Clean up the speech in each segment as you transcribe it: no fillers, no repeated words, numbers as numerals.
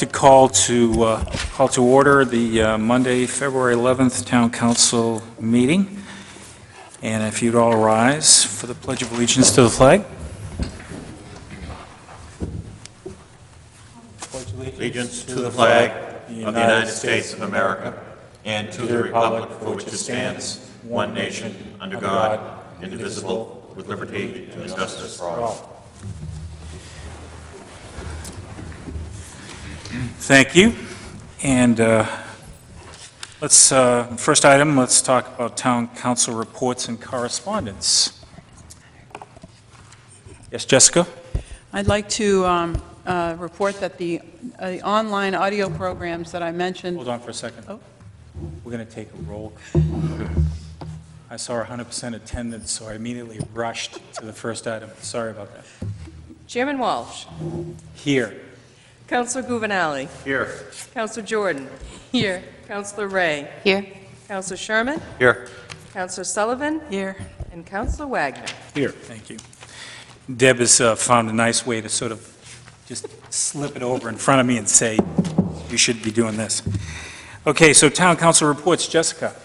to call to order the Monday, February 11th Town Council meeting. And if you'd all rise for the Pledge of Allegiance to the flag. Allegiance to the flag of the United States of America and to the republic for which it stands, one nation, under God, indivisible, with liberty and justice for all. Thank you. And first item, let's talk about Town Council reports and correspondence. Yes, Jessica? I'd like to report that the online audio programs that I mentioned... Hold on for a second. Oh. We're going to take a roll. I saw 100% attendance, so I immediately rushed to the first item. Sorry about that. Chairman Walsh. Here. Councilor Guvenali. Here. Councilor Jordan. Here. Councilor Ray. Here. Councilor Sherman. Here. Councilor Sullivan. Here. And Councilor Wagner. Here. Thank you. Deb has found a nice way to sort of just slip it over in front of me and say, you should be doing this. Okay, so Town Council reports. Jessica.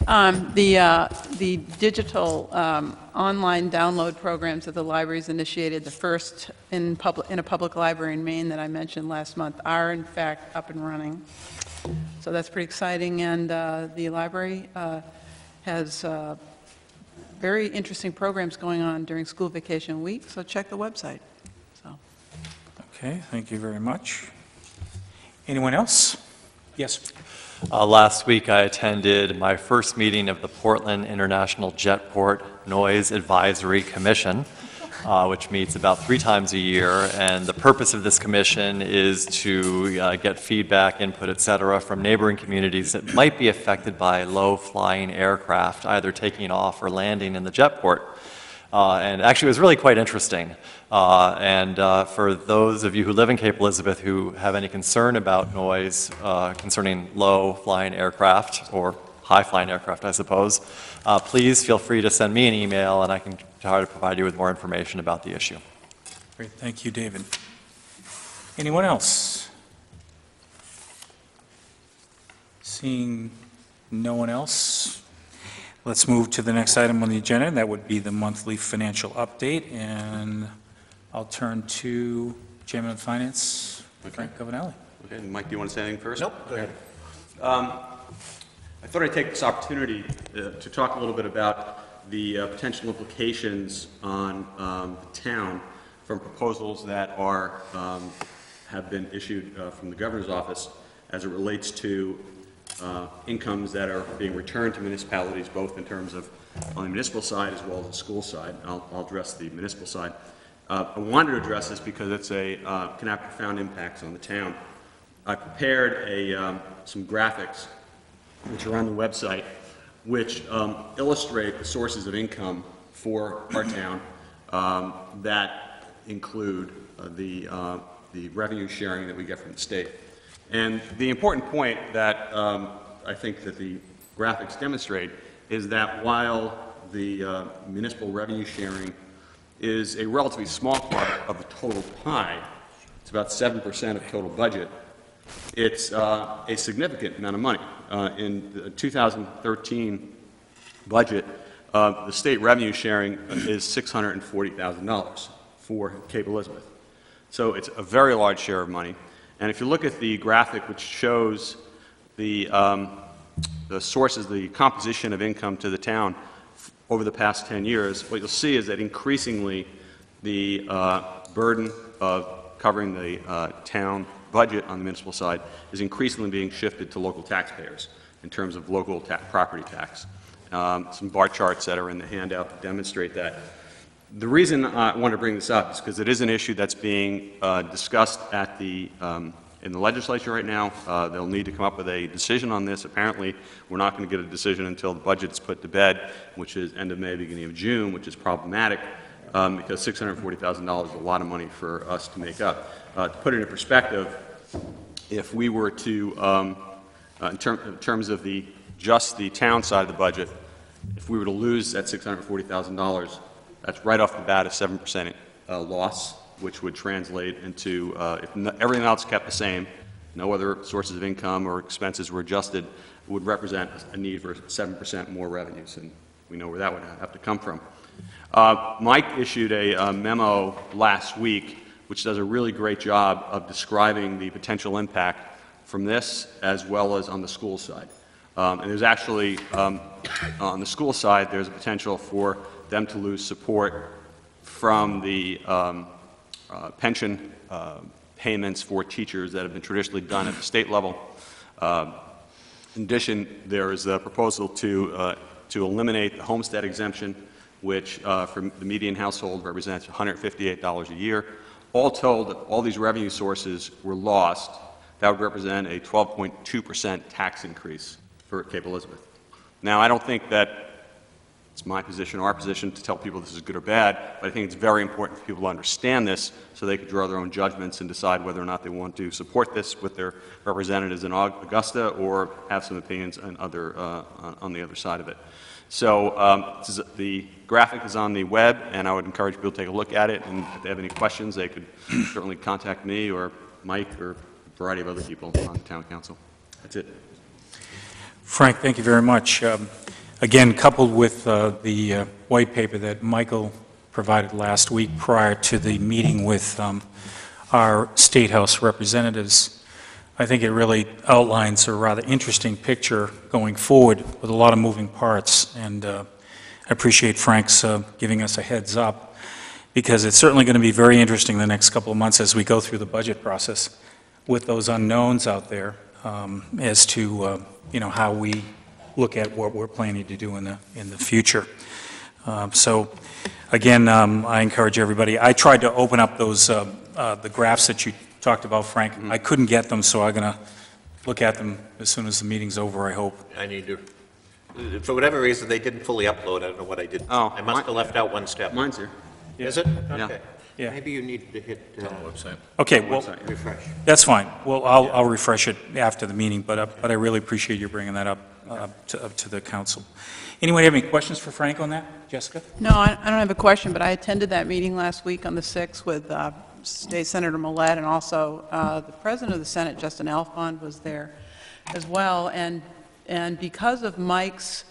The digital online download programs that the libraries initiated, the first in a public library in Maine that I mentioned last month, are in fact up and running. So that's pretty exciting, and the library has very interesting programs going on during school vacation week, so check the website. So. Okay, thank you very much. Anyone else? Yes. Last week I attended my first meeting of the Portland International Jetport Noise Advisory Commission, which meets about 3 times a year, and the purpose of this commission is to get feedback, input, etc., from neighboring communities that might be affected by low-flying aircraft, either taking off or landing in the jetport. And actually it was really quite interesting. For those of you who live in Cape Elizabeth who have any concern about noise concerning low-flying aircraft, or high-flying aircraft, I suppose, please feel free to send me an email and I can try to provide you with more information about the issue. Great, thank you, David. Anyone else? Seeing no one else, let's move to the next item on the agenda. That would be the monthly financial update, and I'll turn to Chairman of Finance, Frank Governale. Okay, Mike, do you want to say anything first? Nope, go ahead. I thought I'd take this opportunity to talk a little bit about the potential implications on the town from proposals that are have been issued from the governor's office as it relates to incomes that are being returned to municipalities, both in terms of on the municipal side as well as the school side. I'll address the municipal side. I wanted to address this because it's can have profound impacts on the town. I prepared some graphics which are on the website, which illustrate the sources of income for our town that include the revenue sharing that we get from the state. And the important point that I think that the graphics demonstrate is that while the municipal revenue sharing is a relatively small part of the total pie, it's about 7% of total budget, it's a significant amount of money. In the 2013 budget, the state revenue sharing is $640,000 for Cape Elizabeth. So it's a very large share of money. And if you look at the graphic which shows the sources, the composition of income to the town over the past 10 years, what you'll see is that increasingly the burden of covering the town budget on the municipal side is increasingly being shifted to local taxpayers in terms of local property tax. Some bar charts that are in the handout demonstrate that. The reason I want to bring this up is because it is an issue that's being discussed at in the legislature right now. They'll need to come up with a decision on this. Apparently, we're not going to get a decision until the budget is put to bed, which is end of May, beginning of June, which is problematic because $640,000 is a lot of money for us to make up. To put it in perspective, if we were to, in terms of just the town side of the budget, if we were to lose that $640,000, that's right off the bat a 7% loss, which would translate into, if everything else kept the same, no other sources of income or expenses were adjusted, would represent a need for 7% more revenues, and we know where that would have to come from. Mike issued a memo last week which does a really great job of describing the potential impact from this as well as on the school side. And there's actually, on the school side, there's a potential for them to lose support from the pension payments for teachers that have been traditionally done at the state level. In addition, there is a proposal to eliminate the homestead exemption, which for the median household represents $158 a year. All told, if all these revenue sources were lost, that would represent a 12.2% tax increase for Cape Elizabeth. Now, I don't think that it's my position or our position to tell people this is good or bad, but I think it's very important for people to understand this so they can draw their own judgments and decide whether or not they want to support this with their representatives in Augusta or have some opinions on the other side of it. So the graphic is on the web, and I would encourage people to take a look at it, and if they have any questions, they could certainly contact me or Mike or a variety of other people on the town council. That's it. Frank, thank you very much. Again, coupled with the white paper that Michael provided last week prior to the meeting with our State House representatives, I think it really outlines a rather interesting picture going forward with a lot of moving parts, and I appreciate Frank's giving us a heads up, because it's certainly going to be very interesting the next couple of months as we go through the budget process with those unknowns out there as to how we look at what we're planning to do in the future. So again, I encourage everybody. I tried to open up those the graphs that you talked about, Frank. I couldn't get them, so I'm going to look at them as soon as the meeting's over, I hope. I need to, for whatever reason, they didn't fully upload. I don't know what I did. Oh, I must have left out one step. Mine's here. Is it? Yeah. Okay. Yeah. Maybe you need to hit website. Okay, well, Refresh. that's fine. Well, I'll refresh it after the meeting, but I really appreciate you bringing that up to the council. Anyone have any questions for Frank on that? Jessica? No, I don't have a question, but I attended that meeting last week on the 6th with State Senator Millett, and also the President of the Senate, Justin Alfond, was there as well. And because of Mike's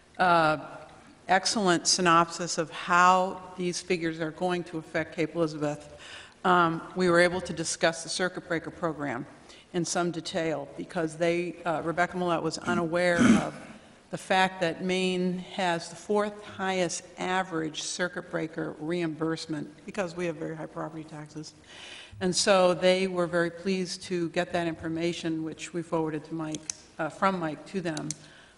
excellent synopsis of how these figures are going to affect Cape Elizabeth, we were able to discuss the circuit breaker program in some detail, because Rebecca Millett was unaware of the fact that Maine has the 4th highest average circuit breaker reimbursement, because we have very high property taxes. And so they were very pleased to get that information, which we forwarded to Mike, from Mike to them.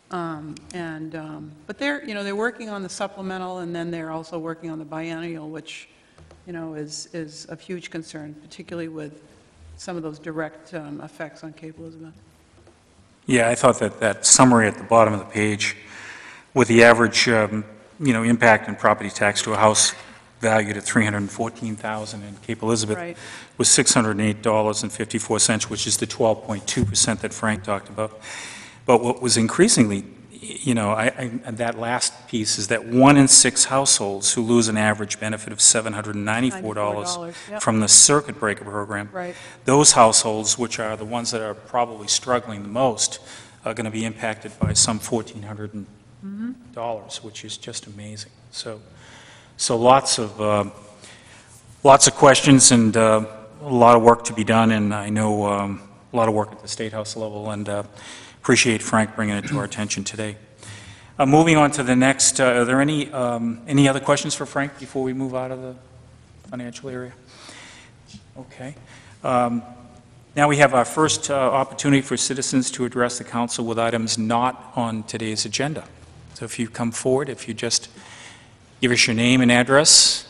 But they're working on the supplemental, and then they're also working on the biennial, which is of huge concern, particularly with some of those direct effects on Cape Elizabeth. Yeah, I thought that summary at the bottom of the page with the average, impact in property tax to a house valued at $314,000 in Cape Elizabeth Right. was $608.54, which is the 12.2% that Frank talked about. But what was increasingly, that last piece is that 1 in 6 households who lose an average benefit of $794 yep. from the circuit breaker program, Right. those households, which are the ones that are probably struggling the most, are going to be impacted by some $1,400, which is just amazing. So lots of questions and a lot of work to be done, and I know a lot of work at the State House level, and appreciate Frank bringing it to our attention today. Moving on to the next, are there any other questions for Frank before we move out of the financial area? Okay. Now we have our first opportunity for citizens to address the council with items not on today's agenda. So if you come forward, if you just give us your name and address.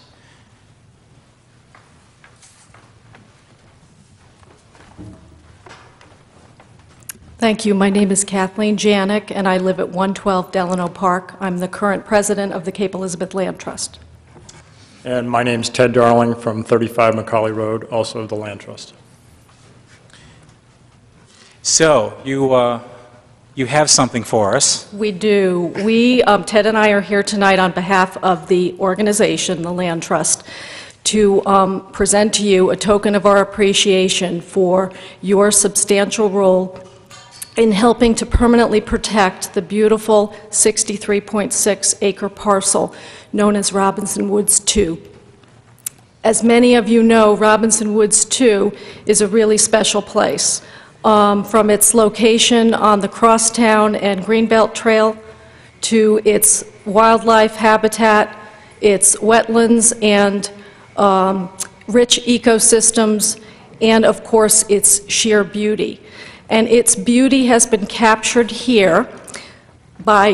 Thank you. My name is Kathleen Janik, and I live at 112 Delano Park. I'm the current president of the Cape Elizabeth Land Trust. And my name's Ted Darling from 35 Macaulay Road, also of the Land Trust. So you have something for us. We do. Ted and I are here tonight on behalf of the organization, the Land Trust, to present to you a token of our appreciation for your substantial role in helping to permanently protect the beautiful 63.6-acre parcel known as Robinson Woods 2. As many of you know, Robinson Woods 2 is a really special place. From its location on the Crosstown and Greenbelt Trail to its wildlife habitat, its wetlands and rich ecosystems, and of course its sheer beauty. And its beauty has been captured here by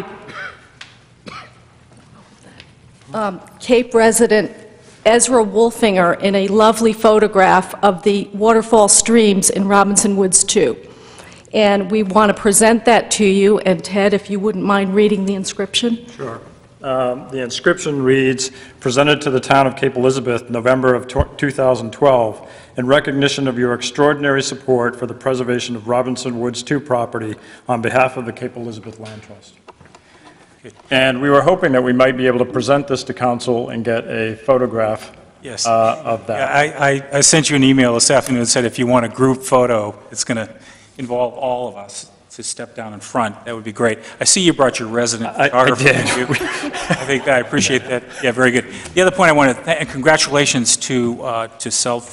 Cape resident Ezra Wolfinger in a lovely photograph of the waterfall streams in Robinson Woods 2. And we want to present that to you, and Ted, if you wouldn't mind reading the inscription. Sure. The inscription reads, "Presented to the town of Cape Elizabeth, November of 2012, in recognition of your extraordinary support for the preservation of Robinson Woods 2 property on behalf of the Cape Elizabeth Land Trust." And we were hoping that we might be able to present this to council and get a photograph Yes. of that. I sent you an email this afternoon that said if you want a group photo, it's going to involve all of us to step down in front. That would be great. I see you brought your resident photographer. did. with you. I appreciate that. Yeah, very good. The other point I want to thank, congratulations to Self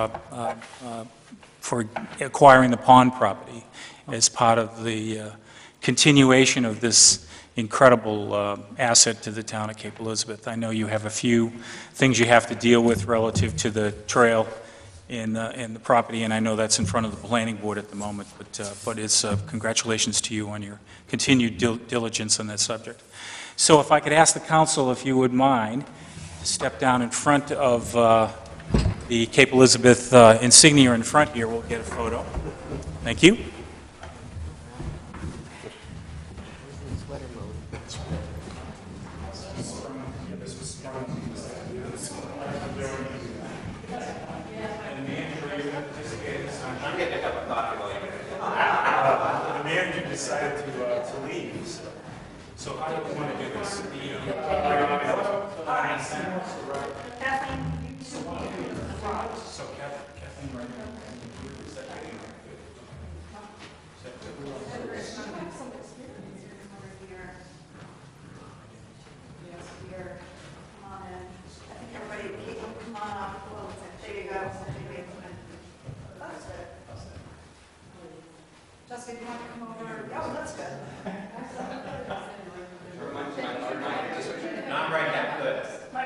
for acquiring the pond property as part of the continuation of this incredible asset to the town of Cape Elizabeth. I know you have a few things you have to deal with relative to the trail in the property, and I know that's in front of the planning board at the moment, but it's congratulations to you on your continued diligence on that subject. So if I could ask the council, if you would mind, to step down in front of the Cape Elizabeth insignia in front here, we'll get a photo. Thank you. Decided to leave. So how do we want to do this? So Kathleen, right now. Is that good? Is that good? Jessica, do you want to come over? Oh, that's good. Not right now, good.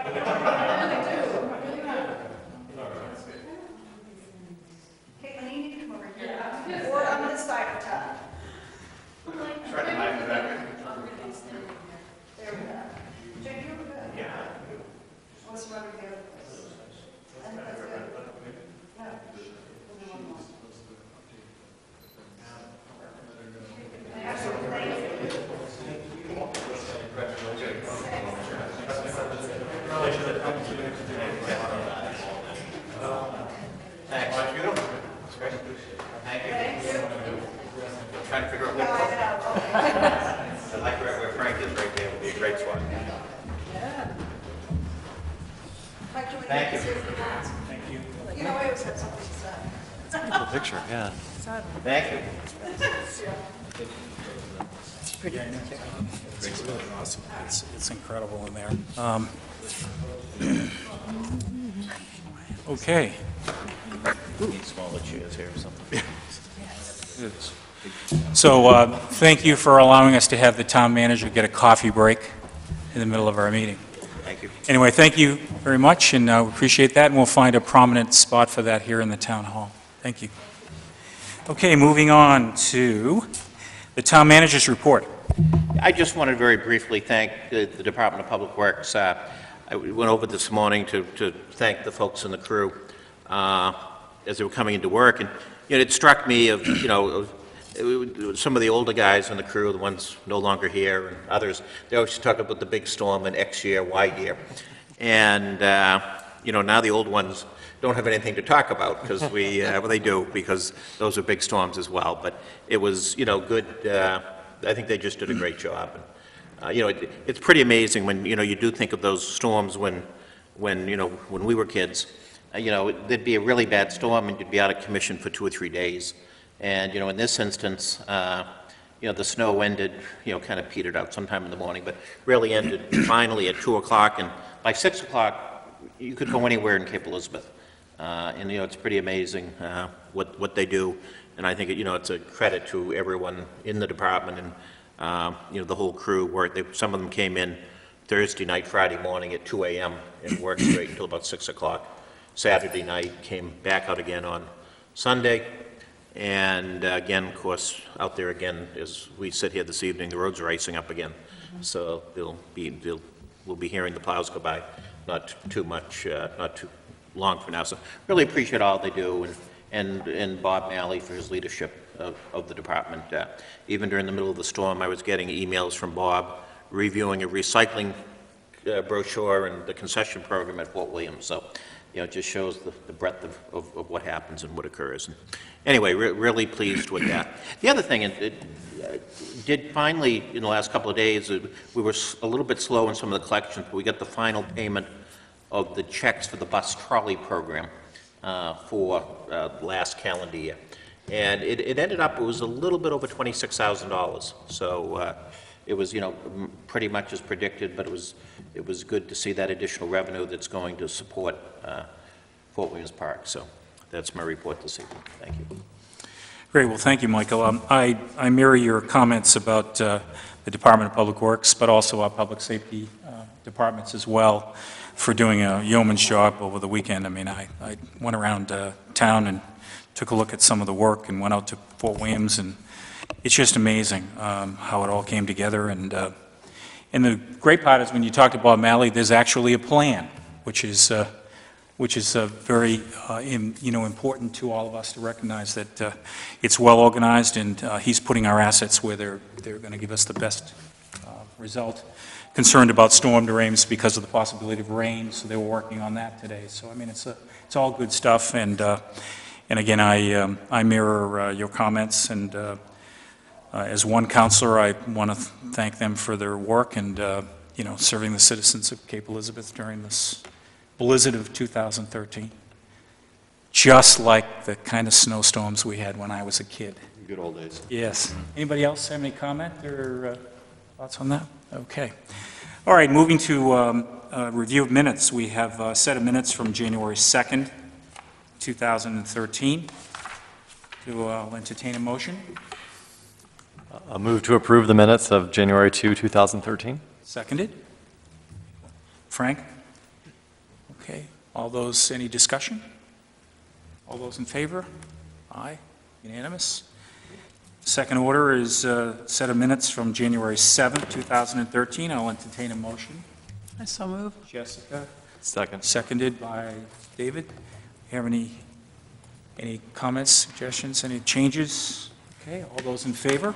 Caitlin, you need to come over here. Or on this side of town. Try to hide the back. There we go. Jake, you were good. Yeah. Let's run it the other place. I think that's good. No. We'll do one more. Excellent, thank you. Thanks. That's great. Thank you. I'm trying to figure out No, what I know. I like where Frank is right there. Would be a great spot. Mike, do we Thank need you. to see if he wants? Thank you. You know, I always have something to say. Beautiful picture, yeah. Thank you. It's really awesome. It's incredible in there. Okay. Need smaller chairs here or something. So thank you for allowing us to have the town manager get a coffee break in the middle of our meeting. Thank you. Anyway, thank you very much, and we appreciate that, and we'll find a prominent spot for that here in the town hall. Thank you. Okay, moving on to the town manager's report. I just wanted to very briefly thank the Department of Public Works. I went over this morning to thank the folks in the crew as they were coming into work, and it struck me of, some of the older guys in the crew, the ones no longer here, and others, they always talk about the big storm in X year, Y year. And, now the old ones don't have anything to talk about because well, they do, because those are big storms as well. But it was, good. I think they just did a great job. And, it's pretty amazing when, you do think of those storms when when, when we were kids, there'd be a really bad storm and you'd be out of commission for 2 or 3 days. And, in this instance, the snow ended, kind of petered out sometime in the morning, but really ended finally at 2 o'clock. And by 6 o'clock, you could go anywhere in Cape Elizabeth. And, it's pretty amazing what they do. And I think, it's a credit to everyone in the department and, the whole crew. Some of them came in Thursday night, Friday morning at 2 a.m. and worked straight until about 6 o'clock. Saturday night, came back out again on Sunday. And again, of course, out there again, as we sit here this evening, the roads are icing up again. So we'll be hearing the plows go by, not too long for now. So really appreciate all they do, and Bob Malley for his leadership of the department. Even during the middle of the storm, I was getting emails from Bob reviewing a recycling brochure and the concession program at Fort William. So, it just shows the breadth of what happens and what occurs. And anyway, really pleased with that. The other thing, it did finally, in the last couple of days, we were a little bit slow in some of the collections, but we got the final payment of the checks for the bus trolley program for last calendar year. And it ended up, it was a little bit over $26,000. So it was, pretty much as predicted, but it was good to see that additional revenue that's going to support Fort Williams Park. So that's my report this evening. Thank you. Great, well, thank you, Michael. I mirror your comments about the Department of Public Works, but also our public safety departments as well, for doing a yeoman's job over the weekend. I mean, I went around town and took a look at some of the work and went out to Fort Williams, and it's just amazing how it all came together. And the great part is when you talk to Bob Malley, there's actually a plan, which is very important to all of us to recognize that it's well organized, and he's putting our assets where they're going to give us the best result. Concerned about storm derailments because of the possibility of rain, so they were working on that today. So I mean, it's all good stuff. And again, I mirror your comments, and as one counselor, I want to thank them for their work and serving the citizens of Cape Elizabeth during this blizzard of 2013, just like the kind of snowstorms we had when I was a kid. Good old days. Yes. Anybody else have any comment or thoughts on that? Okay. All right, moving to review of minutes. We have a set of minutes from January 2nd, 2013. I'll entertain a motion. A move to approve the minutes of January 2, 2013. Seconded. Frank? Okay. All those, any discussion? All those in favor? Aye. Unanimous. Second order is a set of minutes from January 7th, 2013. I'll entertain a motion. I so move. Jessica? Second. Seconded by David. Have any comments, suggestions, any changes? Okay, all those in favor?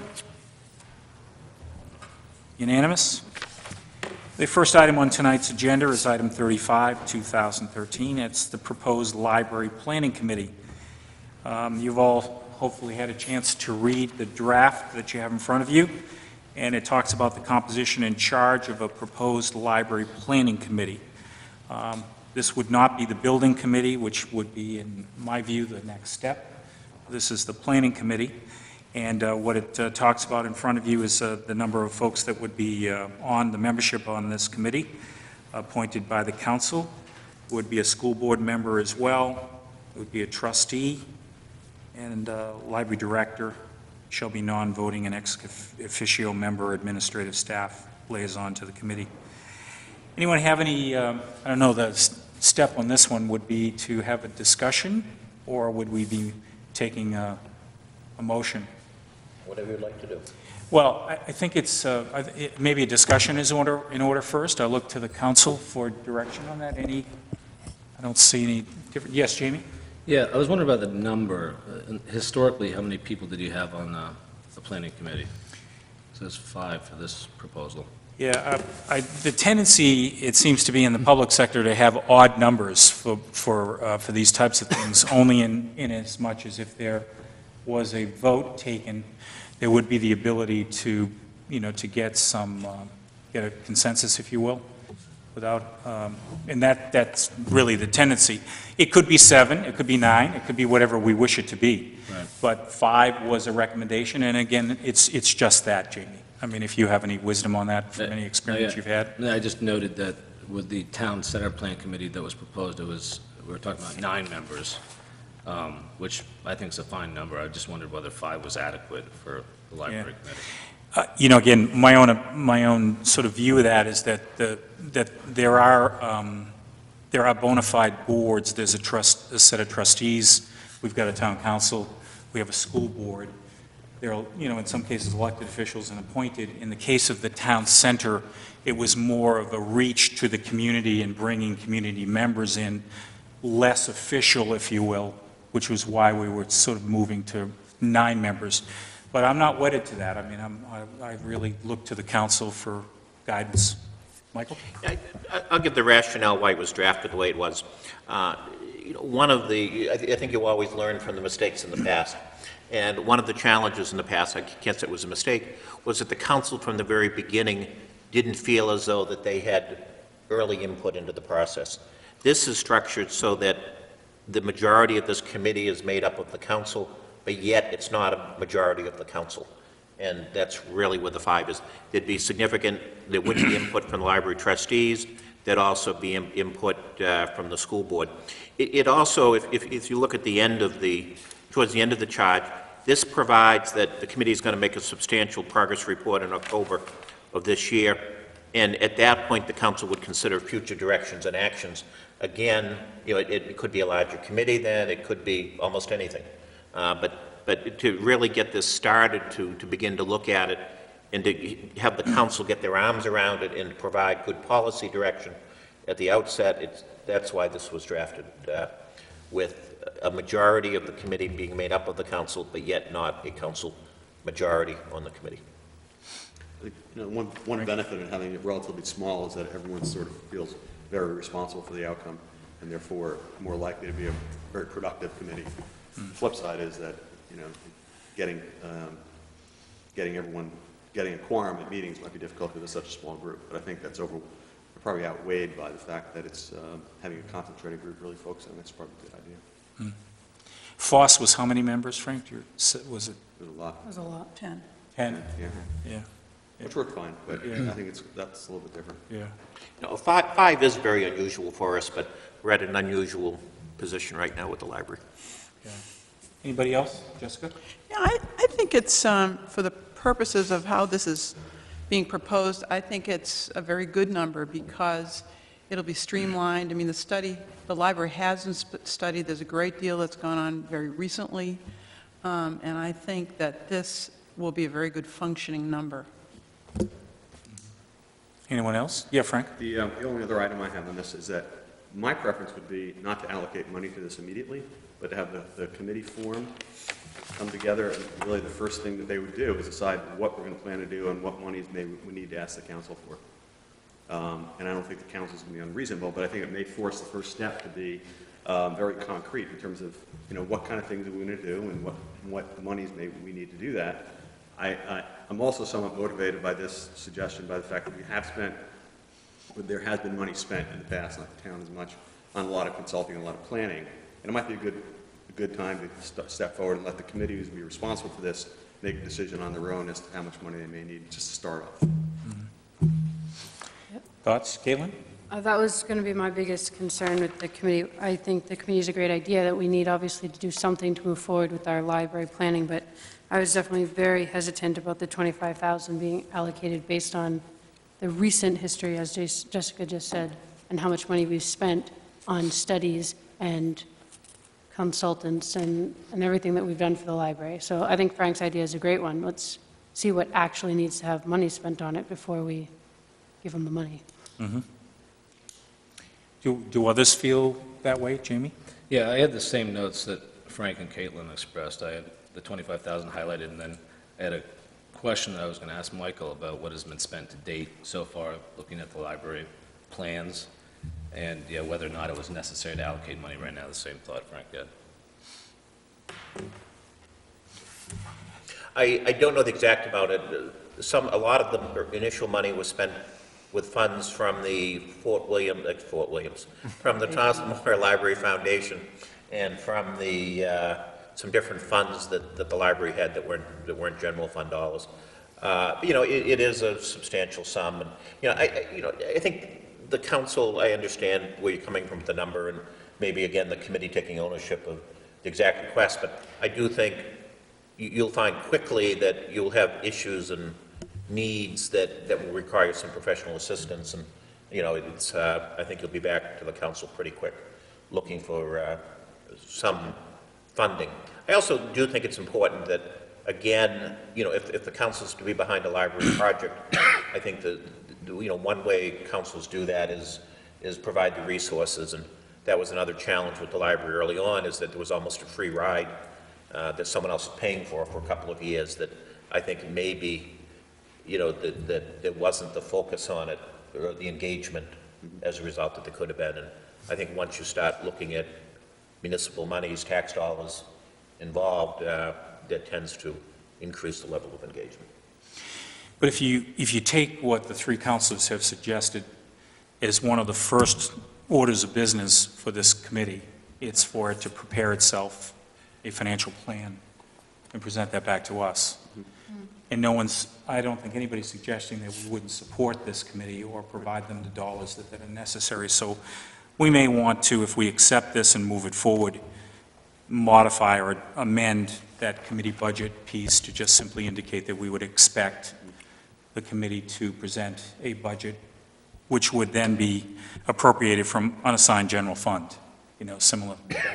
Unanimous. The first item on tonight's agenda is item 35, 2013. It's the proposed Library Planning Committee. You've all hopefully had a chance to read the draft that you have in front of you, and it talks about the composition and charge of a proposed Library Planning Committee. This would not be the Building Committee, which would be, in my view, the next step. This is the Planning Committee. And what it talks about in front of you is the number of folks that would be on the membership on this committee, appointed by the council. Would be a school board member as well. It would be a trustee, and library director shall be non-voting and ex officio member, administrative staff liaison to the committee. Anyone have any, I don't know, the step on this one would be to have a discussion, or would we be taking a motion? Whatever you'd like to do. Well, I think it's, maybe a discussion is in order first. I'll look to the council for direction on that. I don't see any different, yes, Jamie? Yeah, I was wondering about the number. Historically, how many people did you have on the planning committee? It says 5 for this proposal. Yeah, the tendency, it seems to be in the public sector to have odd numbers for these types of things, only in as much as if there was a vote taken, there would be the ability to, to get some, get a consensus, if you will. without, and that's really the tendency. It could be 7, it could be 9, it could be whatever we wish it to be. Right. But 5 was a recommendation, and again, it's just that, Jamie. I mean, if you have any wisdom on that from any experience you've had. No, I just noted that with the town center plan committee that was proposed, we were talking about 9 members, which I think is a fine number. I just wondered whether 5 was adequate for the library committee. You know, again, my own sort of view of that is that there are bona fide boards. There's a set of trustees. We've got a town council. We have a school board. There are, you know, in some cases, elected officials and appointed. In the case of the town center, it was more of a reach to the community and bringing community members in, less official, if you will, which was why we were sort of moving to 9 members. But I'm not wedded to that. I mean, I really look to the council for guidance. Michael? I'll give the rationale why it was drafted the way it was. You know, one of the, I think you always learn from the mistakes in the past. And one of the challenges in the past, I can't say it was a mistake, was that the council from the very beginning didn't feel as though that they had early input into the process. This is structured so that the majority of this committee is made up of the council, but yet it's not a majority of the council. And that's really where the 5 is. There'd be significant, there would be input from the library trustees, there'd also be input from the school board. It also, if you look at the end of towards the end of the charge, this provides that the committee is going to make a substantial progress report in October of this year, and at that point, the council would consider future directions and actions. Again, you know, it could be a larger committee then, it could be almost anything. But to really get this started, to begin to look at it, and to have the council get their arms around it and provide good policy direction at the outset, that's why this was drafted, with a majority of the committee being made up of the council, but yet not a council majority on the committee. You know, one benefit of having it relatively small is that everyone sort of feels very responsible for the outcome, and therefore more likely to be a very productive committee. The flip side is that, you know, getting a quorum at meetings might be difficult because it's such a small group. But I think that's probably outweighed by the fact that it's having a concentrated group really focused on it's probably a good idea. FOSS was how many members, Frank? Was it There's a lot. It was a lot, 10. 10? Yeah. Yeah. Which worked fine, but I think that's a little bit different. Yeah. You know, 5 is very unusual for us, but we're at an unusual position right now with the library. Yeah. Anybody else? Jessica? Yeah, I think it's, for the purposes of how this is being proposed, I think it's a very good number because it'll be streamlined. I mean, the library has studied, there's a great deal that's gone on very recently, and I think that this will be a very good functioning number. Anyone else? Yeah, Frank? The only other item I have on this is that my preference would be not to allocate money to this immediately, but to have the committee formed, come together, and really the first thing that they would do is decide what we're going to plan to do and what monies we need to ask the council for. And I don't think the council's going to be unreasonable, but I think it may force the first step to be very concrete in terms of, you know, what kind of things are we going to do and what monies we need to do that. I'm also somewhat motivated by this suggestion by the fact that there has been money spent in the past, not the town as much, on a lot of consulting and a lot of planning. And it might be a good time to step forward and let the committees be responsible for this make a decision on their own as to how much money they may need just to start off. Thoughts? Caitlin? That was going to be my biggest concern with the committee. I think the committee is a great idea that we need, obviously, to do something to move forward with our library planning, but I was definitely very hesitant about the $25,000 being allocated based on the recent history, as Jessica just said, and how much money we've spent on studies and consultants and everything that we've done for the library. So I think Frank's idea is a great one. Let's see what actually needs to have money spent on it before we give them the money. Mm-hmm. Do others feel that way, Jamie? Yeah, I had the same notes that Frank and Caitlin expressed. I had the 25,000 highlighted, and then I had a question that I was going to ask Michael about what has been spent to date so far, looking at the library plans, and yeah, whether or not it was necessary to allocate money right now. The same thought Frank had. I don't know the exact amount. A lot of the initial money was spent with funds from the from the Thomas More Library Foundation and from the, some different funds that the library had that weren't general fund dollars. You know, it is a substantial sum, and, you know, I think the council, I understand where you're coming from with the number, and maybe, again, the committee taking ownership of the exact request, but I do think you'll find quickly that you'll have issues and needs that will require some professional assistance, and, you know, it's, I think you'll be back to the council pretty quick, looking for some funding. I also do think it's important that, again, you know, if the council's to be behind a library project, I think that, you know, one way councils do that is provide the resources, and that was another challenge with the library early on, is that there was almost a free ride that someone else was paying for a couple of years, that I think maybe, you know, that there wasn't the focus on it, or the engagement as a result that there could have been. And I think once you start looking at municipal monies, tax dollars involved, that tends to increase the level of engagement. But if you take what the three councilors have suggested as one of the first orders of business for this committee, it's for it to prepare itself a financial plan and present that back to us. And no one's, I don't think anybody's suggesting that we wouldn't support this committee or provide them the dollars that are necessary. So we may want to, if we accept this and move it forward, modify or amend that committee budget piece to just simply indicate that we would expect the committee to present a budget which would then be appropriated from unassigned general fund, you know, similar.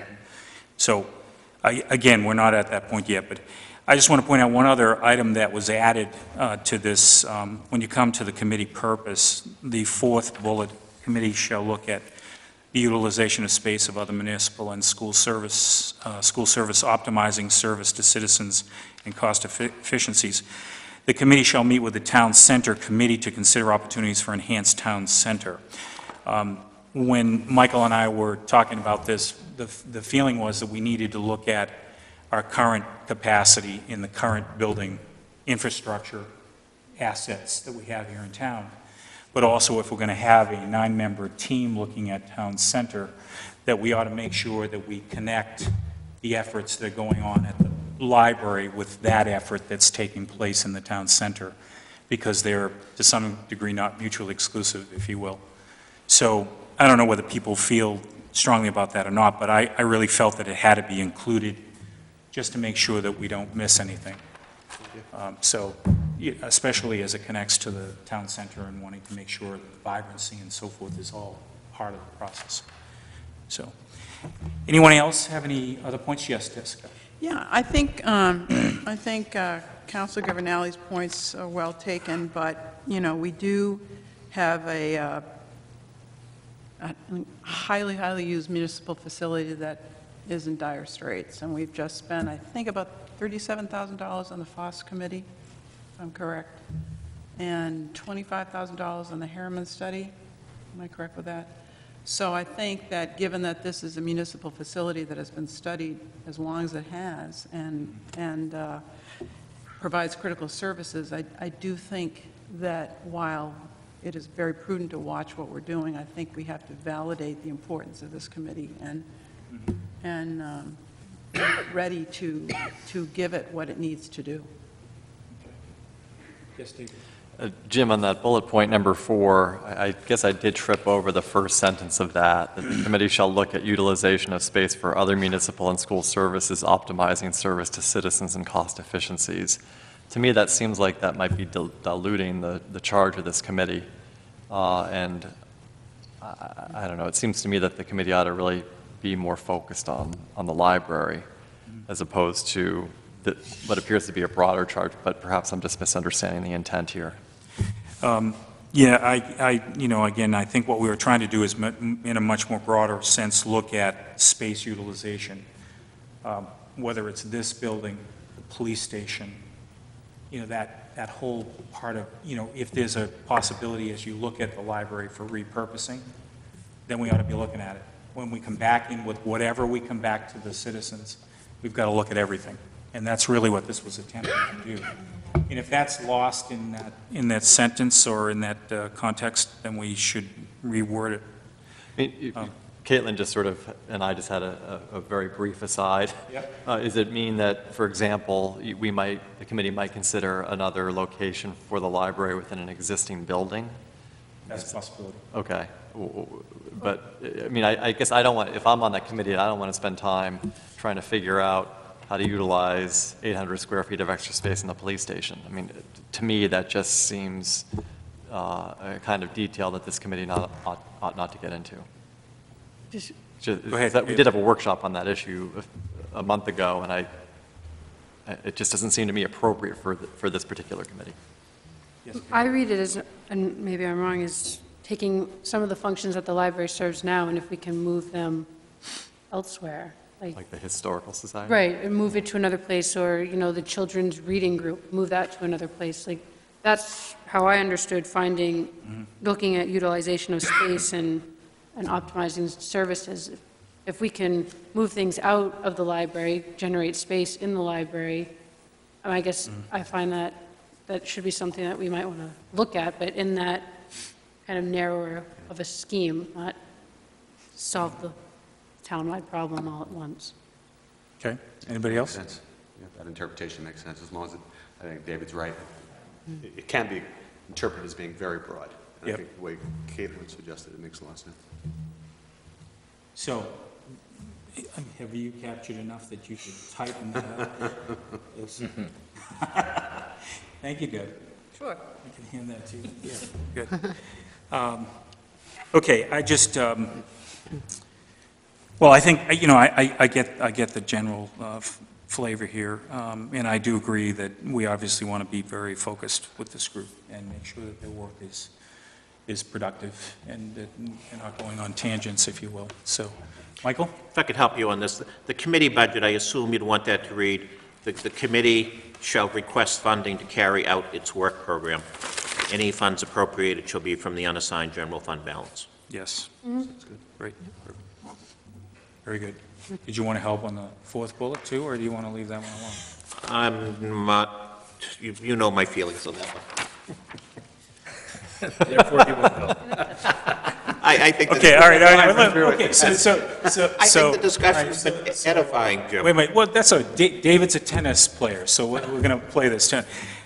So, again, we're not at that point yet, but I just want to point out one other item that was added to this. When you come to the committee purpose, the fourth bullet, committee shall look at the utilization of space of other municipal and school service optimizing service to citizens and cost efficiencies. The committee shall meet with the town center committee to consider opportunities for enhanced town center. When Michael and I were talking about this, the feeling was that we needed to look at our current capacity in the current building infrastructure assets that we have here in town. But also, if we're going to have a 9-member team looking at town center, that we ought to make sure that we connect the efforts that are going on at the library with that effort that's taking place in the town center, because they're, to some degree, not mutually exclusive, if you will. So I don't know whether people feel strongly about that or not, but I really felt that it had to be included just to make sure that we don't miss anything. So, especially as it connects to the town center and wanting to make sure that the vibrancy and so forth is all part of the process. So, anyone else have any other points? Yes, Jessica. Yeah, I think Councilor Governale's points are well taken, but, you know, we do have a highly used municipal facility that is in dire straits, and we've just spent, I think, about $37,000 on the FOSS committee, if I'm correct, and $25,000 on the Harriman study. Am I correct with that? So I think that given that this is a municipal facility that has been studied as long as it has and provides critical services, I do think that while it is very prudent to watch what we're doing, I think we have to validate the importance of this committee and ready to give it what it needs to do. Yes, Steve. Jim, on that bullet point number 4, I guess I did trip over the first sentence of that the committee shall look at utilization of space for other municipal and school services, optimizing service to citizens and cost efficiencies. To me, that seems like that might be diluting the charge of this committee. And I don't know, it seems to me that the committee ought to really be more focused on the library as opposed to what appears to be a broader charge, but perhaps I'm just misunderstanding the intent here. Yeah, you know, again, I think what we were trying to do is, in a much more broader sense, look at space utilization, whether it's this building, the police station, you know, that whole part of, you know, if there's a possibility as you look at the library for repurposing, then we ought to be looking at it. When we come back in with whatever we come back to the citizens, we've got to look at everything. And that's really what this was attempting to do. And if that's lost in that sentence or in that context, then we should reword it. I mean, Caitlin just sort of, and I just had a very brief aside. Yep. Does it mean that, for example, the committee might consider another location for the library within an existing building? That's a possibility. Okay. But, I mean, I guess I don't want, if I'm on that committee, I don't want to spend time trying to figure out how to utilize 800 square feet of extra space in the police station. I mean, to me, that just seems a kind of detail that this committee ought not to get into. Go ahead. We did have a workshop on that issue a month ago, and it just doesn't seem to me appropriate for this particular committee. I read it as, and maybe I'm wrong, as taking some of the functions that the library serves now, and if we can move them elsewhere, Like the Historical Society? right, and move it to another place, or, the children's reading group, move that to another place. Like, that's how I understood looking at utilization of space and optimizing services. If we can move things out of the library, generate space in the library, I guess I find that should be something that we might want to look at, but in that kind of narrower of a scheme, not solve the townwide problem all at once. Okay. Anybody else? Makes sense. Yeah, that interpretation makes sense, as long as I think David's right. It can be interpreted as being very broad. And Yep. I think the way Caitlin suggested it makes a lot of sense. So, have you captured enough that you could tighten that up? Yes. Thank you, Deb. Sure. I can hand that to you. Yeah, good. Okay, I just, well, I think, I get the general flavor here, and I do agree that we obviously want to be very focused with this group and make sure that their work is productive and that they're not going on tangents, if you will. So, Michael? If I could help you on this, the committee budget, I assume you'd want that to read, the committee shall request funding to carry out its work program. Any funds appropriated shall be from the unassigned general fund balance. Yes. That's good. Great. Very good. Did you want to help on the fourth bullet, too, or do you want to leave that one alone? I'm not, you know my feelings on that one. Therefore, you will vote. I think. Okay, all right. Okay, I think the discussion's been edifying, Jim. Wait, well, that's David's a tennis player, so we're going to play this tennis.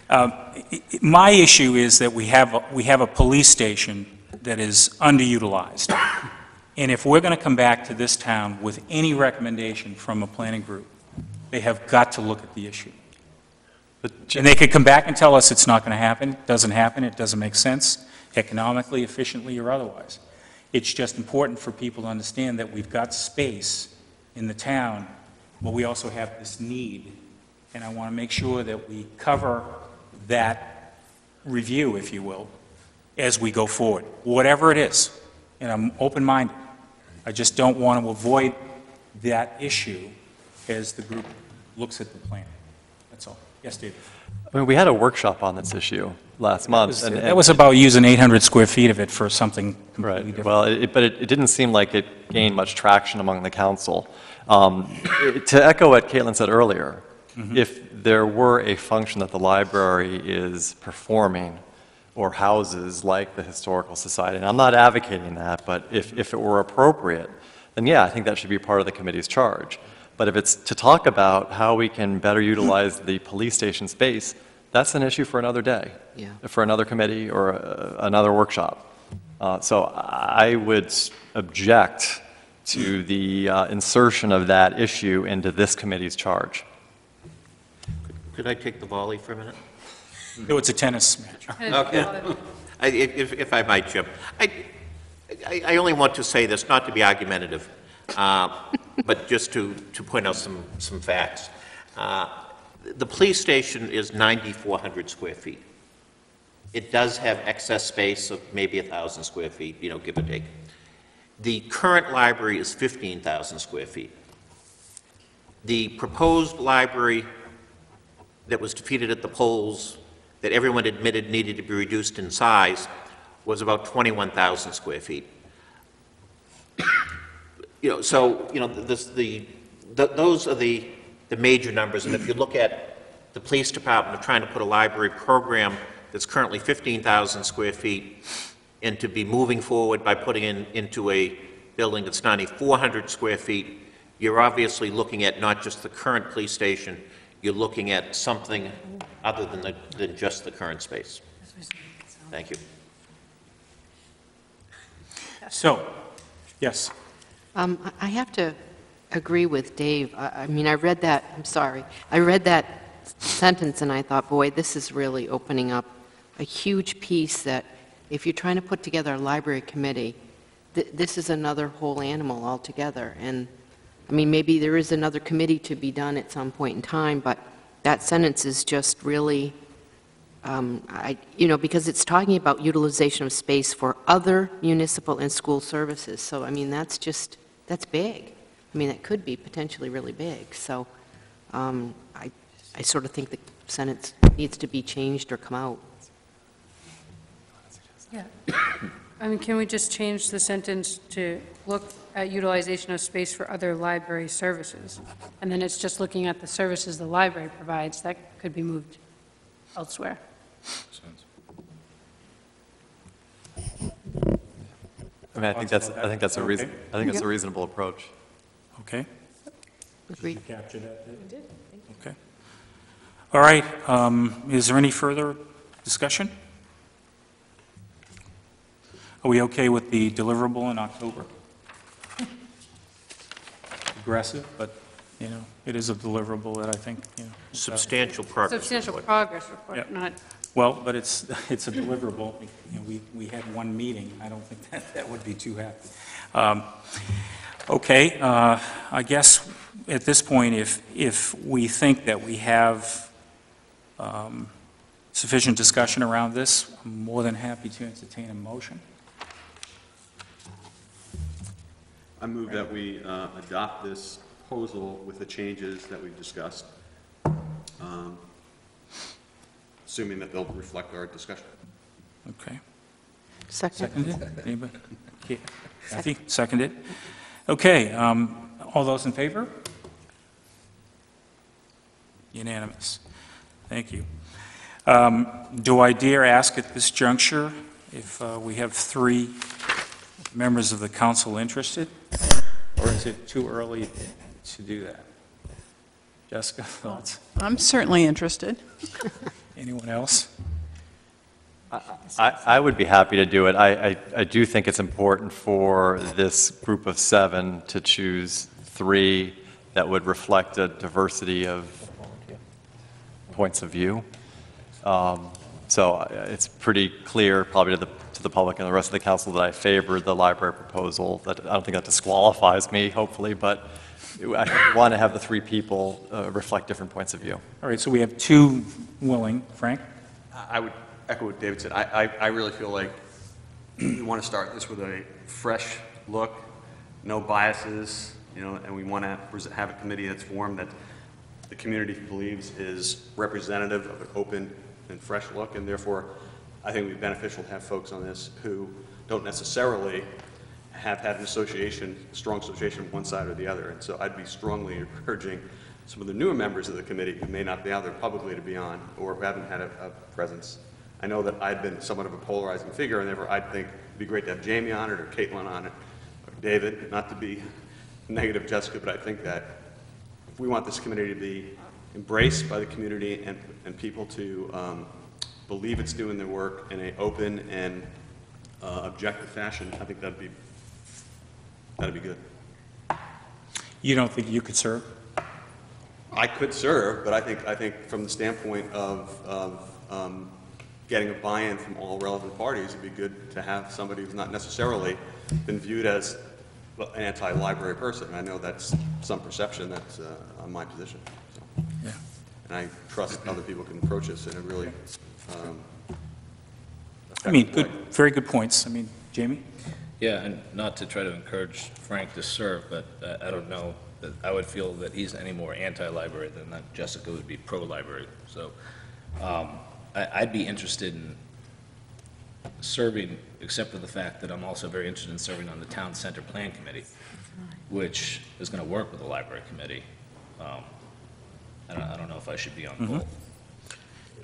My issue is that we have a police station that is underutilized. And if we're going to come back to this town with any recommendation from a planning group, they have got to look at the issue. And they could come back and tell us it's not going to happen, it doesn't make sense, economically, efficiently, or otherwise. It's just important for people to understand that we've got space in the town, but we also have this need. And I want to make sure that we cover that review, if you will, as we go forward, whatever it is. And I'm open-minded. I just don't want to avoid that issue as the group looks at the plan. That's all. Yes, David? I mean, we had a workshop on this issue last month. That was about using 800 square feet of it for something completely Right. different. Well, but it didn't seem like it gained much traction among the council. To echo what Caitlin said earlier, if there were a function that the library is performing or houses like the Historical Society, and I'm not advocating that, but if it were appropriate, then yeah, I think that should be part of the committee's charge. But if it's to talk about how we can better utilize the police station space, that's an issue for another day, for another committee or another workshop. So I would object to the insertion of that issue into this committee's charge. Could I take the volley for a minute? No, it's a tennis match. Okay. If I might, Jim. I only want to say this, not to be argumentative, but just to point out some facts. The police station is 9,400 square feet. It does have excess space of maybe 1,000 square feet, give or take. The current library is 15,000 square feet. The proposed library that was defeated at the polls, that everyone admitted needed to be reduced in size, was about 21,000 square feet. Those are the major numbers, and if you look at the police department are trying to put a library program that's currently 15,000 square feet and to be moving forward by putting into a building that's 9,400 square feet, you're obviously looking at not just the current police station, you're looking at something other than just the current space. Thank you. So, yes. I have to agree with Dave. I mean, I read that, I'm sorry, I read that sentence and I thought, boy, this is really opening up a huge piece that if you're trying to put together a library committee, this is another whole animal altogether. And I mean, maybe there is another committee to be done at some point in time, but that sentence is just really, because it's talking about utilization of space for other municipal and school services. So, I mean, that's big. I mean, that could be potentially really big. So I sort of think the sentence needs to be changed or come out. Yeah. I mean, can we just change the sentence to look at utilization of space for other library services? And then it's just looking at the services the library provides, that could be moved elsewhere. I mean, I think that's a reasonable approach. Okay. Agreed. Did you capture that? I did. Okay. All right. Is there any further discussion? Are we okay with the deliverable in October? Aggressive, but, it is a deliverable that I think, Substantial progress. Substantial progress report, Yeah. not, Well, but it's a deliverable. We had one meeting. I don't think that would be too happy. Okay, I guess at this point, if we think that we have sufficient discussion around this, I'm more than happy to entertain a motion. I move that we adopt this proposal with the changes that we've discussed, assuming that they'll reflect our discussion. Okay. Second. Seconded? Anybody? Yeah. Kathy, seconded? Okay, all those in favor? Unanimous. Thank you. Do I dare ask at this juncture if we have 3 members of the council interested, or is it too early to do that? Jessica, thoughts? I'm certainly interested. Anyone else? I would be happy to do it. I do think it's important for this group of 7 to choose 3 that would reflect a diversity of points of view. So it's pretty clear, probably to the public and the rest of the council, that I favor the library proposal. That I don't think that disqualifies me, hopefully, but I want to have the 3 people reflect different points of view. All right, so we have 2 willing. Frank? I would echo what David said. I really feel like we want to start this with a fresh look, no biases, and we want to have a committee that's formed that the community believes is representative of an open and fresh look, and therefore I think it would be beneficial to have folks on this who don't necessarily have had an strong association with one side or the other. And so I'd be strongly encouraging some of the newer members of the committee who may not be out there publicly to be on, or who haven't had a presence. I know that I've been somewhat of a polarizing figure, and therefore I'd think it'd be great to have Jamie on it, or Caitlin on it, or David, not to be negative, Jessica, but I think that if we want this committee to be embraced by the community and people to believe it's doing their work in an open and objective fashion, I think that'd be good. You don't think you could serve? I could serve, but I think from the standpoint of getting a buy-in from all relevant parties, it'd be good to have somebody who's not necessarily been viewed as an anti-library person. I know that's some perception that's on my position. So. Yeah. And I trust other people can approach this in a really good, very good points. Jamie? Yeah, and not to try to encourage Frank to serve, but I don't know that I would feel that he's any more anti-library than that Jessica would be pro-library. So I'd be interested in serving, except for the fact that I'm also very interested in serving on the Town Center Plan Committee, which is going to work with the Library Committee. I don't know if I should be on both.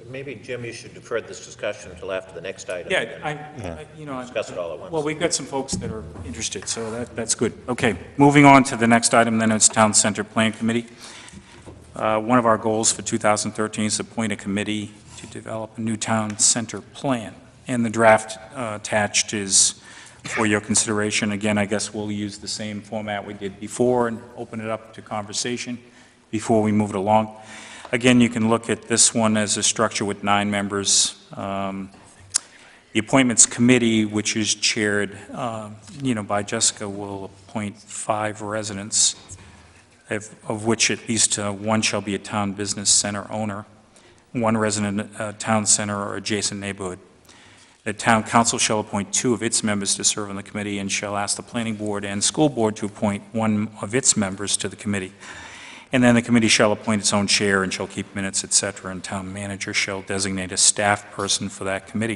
Maybe, Jim, you should defer this discussion until after the next item. Yeah, you know. Discuss it all at once. Well, we've got some folks that are interested, so that's good. Okay, moving on to the next item, then it's Town Center Plan Committee. One of our goals for 2013 is to appoint a committee to develop a new town center plan. And the draft attached is for your consideration. Again, I guess we'll use the same format we did before and open it up to conversation before we move it along. Again, you can look at this one as a structure with 9 members. The Appointments Committee, which is chaired, by Jessica, will appoint 5 residents, of which at least one shall be a town business center owner, 1 resident town center or adjacent neighborhood. The town council shall appoint 2 of its members to serve on the committee and shall ask the planning board and school board to appoint 1 of its members to the committee. And then the committee shall appoint its own chair and shall keep minutes, et cetera, and town manager shall designate a staff person for that committee.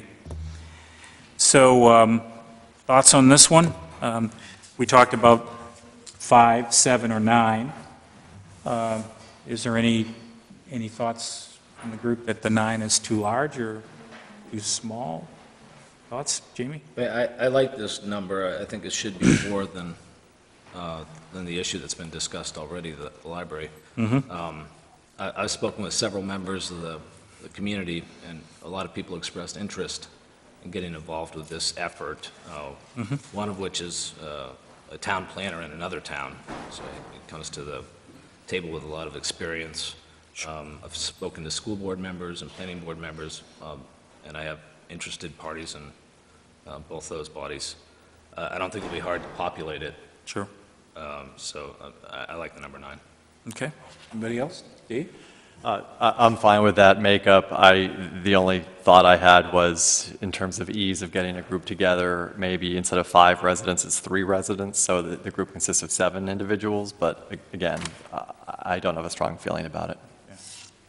So, thoughts on this one? We talked about 5, 7, or 9. Is there any thoughts from the group that the 9 is too large or too small? Thoughts, Jamie? I like this number. I think it should be more than the issue that's been discussed already, the library. I've spoken with several members of the community, and a lot of people expressed interest in getting involved with this effort, one of which is a town planner in another town, so it comes to the table with a lot of experience. I've spoken to school board members and planning board members, and I have interested parties in both those bodies. I don't think it'll be hard to populate it. Sure. So I like the number 9. Okay. Anybody else? Dave? I'm fine with that makeup. The only thought I had was in terms of ease of getting a group together, maybe instead of 5 residents, it's 3 residents, so the group consists of 7 individuals. But again, I don't have a strong feeling about it. Yeah.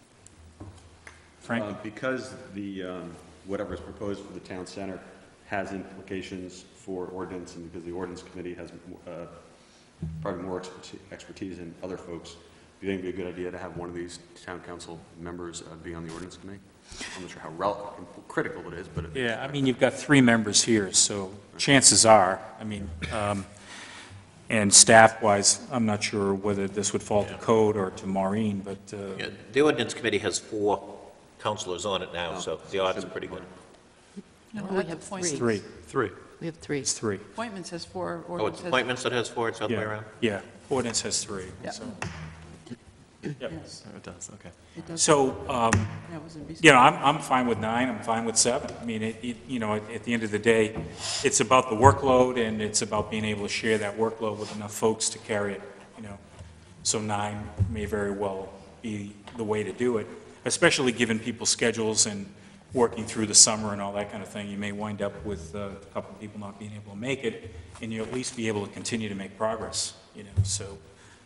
Frank? Because the, whatever is proposed for the town center has implications for ordinance, and because the ordinance committee has probably more expertise than other folks, do you think it'd be a good idea to have one of these town council members be on the ordinance committee? I'm not sure how critical it is, but... Yeah, I mean, you've got 3 members here, so chances are, I mean, and staff-wise, I'm not sure whether this would fall to code or to Maureen, but... Yeah, the ordinance committee has 4 councilors on it now, so the odds are pretty good. No, we that's have appointments. 3. 3. We have 3. It's 3. Appointments has 4. Oh, ordinance it's has- appointments that has 4, it's the other way Yeah, around? yeah, ordinance has 3, Yeah. so... Yep. It does, okay. It does- So, that wasn't recent. I'm fine with 9, I'm fine with 7. I mean, at the end of the day, it's about the workload, and it's about being able to share that workload with enough folks to carry it, So 9 may very well be the way to do it, especially given people's schedules and working through the summer and all that kind of thing. You may wind up with a couple of people not being able to make it, and you'll at least be able to continue to make progress, so...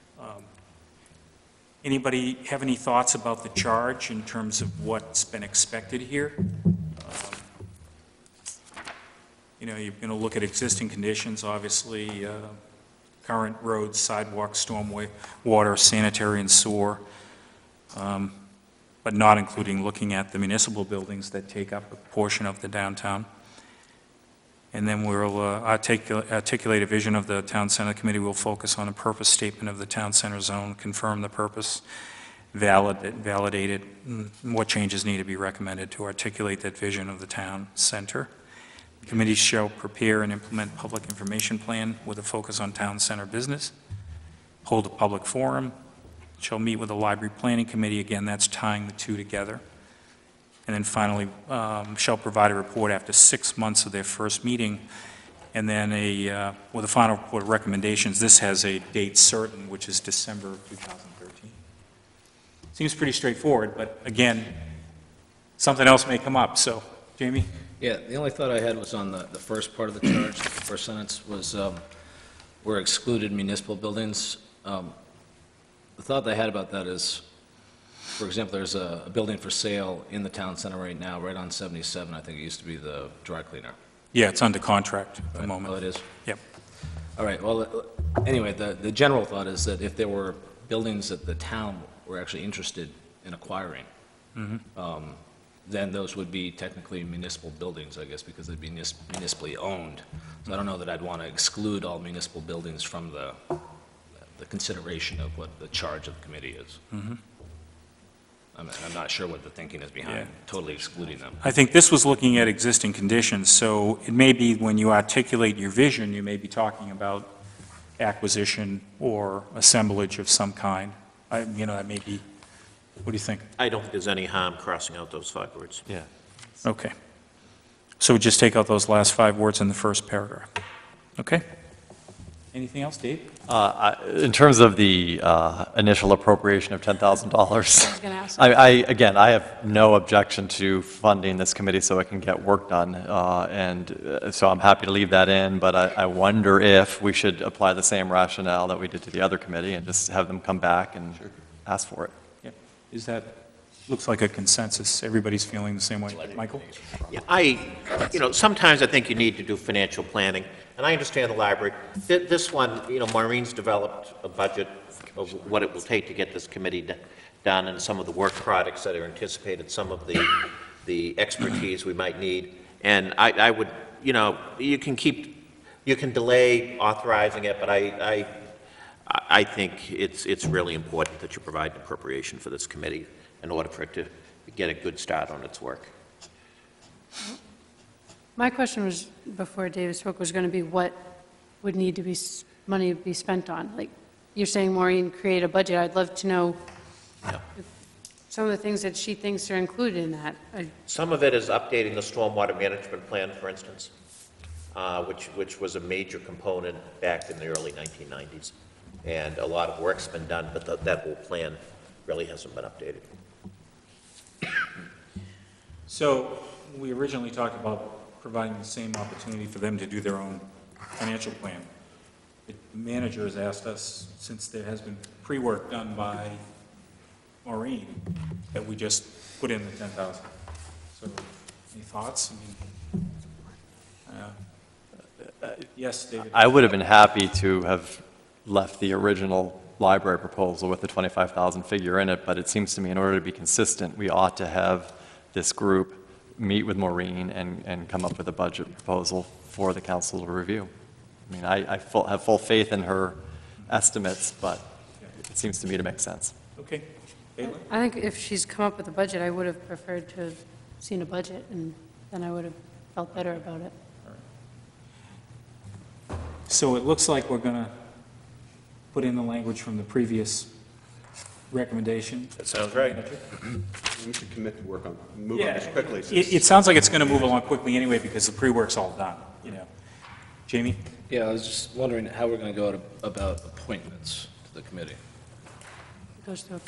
Anybody have any thoughts about the charge in terms of what's been expected here? You're going to look at existing conditions, obviously, current roads, sidewalks, storm water, sanitary and sewer, but not including looking at the municipal buildings that take up a portion of the downtown. And then we'll articulate a vision of the Town Center Committee. We'll focus on a purpose statement of the Town Center Zone, confirm the purpose, validate it, and what changes need to be recommended to articulate that vision of the Town Center. The committee shall prepare and implement public information plan with a focus on Town Center business, hold a public forum, shall meet with the Library Planning Committee. Again, that's tying the 2 together. And then finally, shall provide a report after 6 months of their first meeting, and then with a final report of recommendations. This has a date certain, which is December of 2013. Seems pretty straightforward, but again, something else may come up. So, Jamie? Yeah, the only thought I had was on the first part of the charge. The first sentence was, were excluded municipal buildings. The thought that I had about that is, for example, there's a building for sale in the town center right now, right on 77. I think it used to be the dry cleaner. Yeah, it's under contract at the moment. Oh, it is? Yep. All right, well, anyway, the general thought is that if there were buildings that the town were actually interested in acquiring, then those would be technically municipal buildings, I guess, because they'd be municipally owned. So I don't know that I'd want to exclude all municipal buildings from the consideration of what the charge of the committee is. I'm not sure what the thinking is behind totally excluding them. I think this was looking at existing conditions, so it may be when you articulate your vision, you may be talking about acquisition or assemblage of some kind. That may be, what do you think? I don't think there's any harm crossing out those 5 words. Yeah. Okay. So just take out those last 5 words in the first paragraph. Okay? Anything else, Dave? In terms of the initial appropriation of $10,000, gonna ask. Again, I have no objection to funding this committee so it can get work done, so I'm happy to leave that in, but I wonder if we should apply the same rationale that we did to the other committee and just have them come back and ask for it. Yeah. Is that, looks like a consensus, everybody's feeling the same way. Michael? Yeah, sometimes I think you need to do financial planning, and I understand the library. This one, Maureen's developed a budget of what it will take to get this committee done, and some of the work products that are anticipated, some of the expertise we might need. And I would, you can delay authorizing it, but I think it's really important that you provide an appropriation for this committee in order for it to get a good start on its work. My question was, before David spoke, was going to be what would need to be, money be spent on? Like, you're saying, Maureen, create a budget. I'd love to know if some of the things that she thinks are included in that. Some of it is updating the stormwater management plan, for instance, which was a major component back in the early 1990s. And a lot of work's been done, but that whole plan really hasn't been updated. So we originally talked about providing the same opportunity for them to do their own financial plan. The manager has asked us, since there has been pre-work done by Maureen, that we just put in the 10,000. So any thoughts? Yes, David? I would have been happy to have left the original library proposal with the 25,000 figure in it, but it seems to me in order to be consistent, we ought to have this group meet with Maureen and come up with a budget proposal for the council to review. I mean, I have full faith in her estimates, but it seems to me to make sense. Okay. Caitlin? I think if she's come up with a budget, I would have preferred to have seen a budget, and then I would have felt better about it. So it looks like we're going to put in the language from the previous recommendation. That sounds right. We should commit to work on, move on this quickly. It sounds like it's going to move along quickly anyway because the pre-work's all done, Jamie? Yeah, I was just wondering how we're going to go about appointments to the committee. Goes to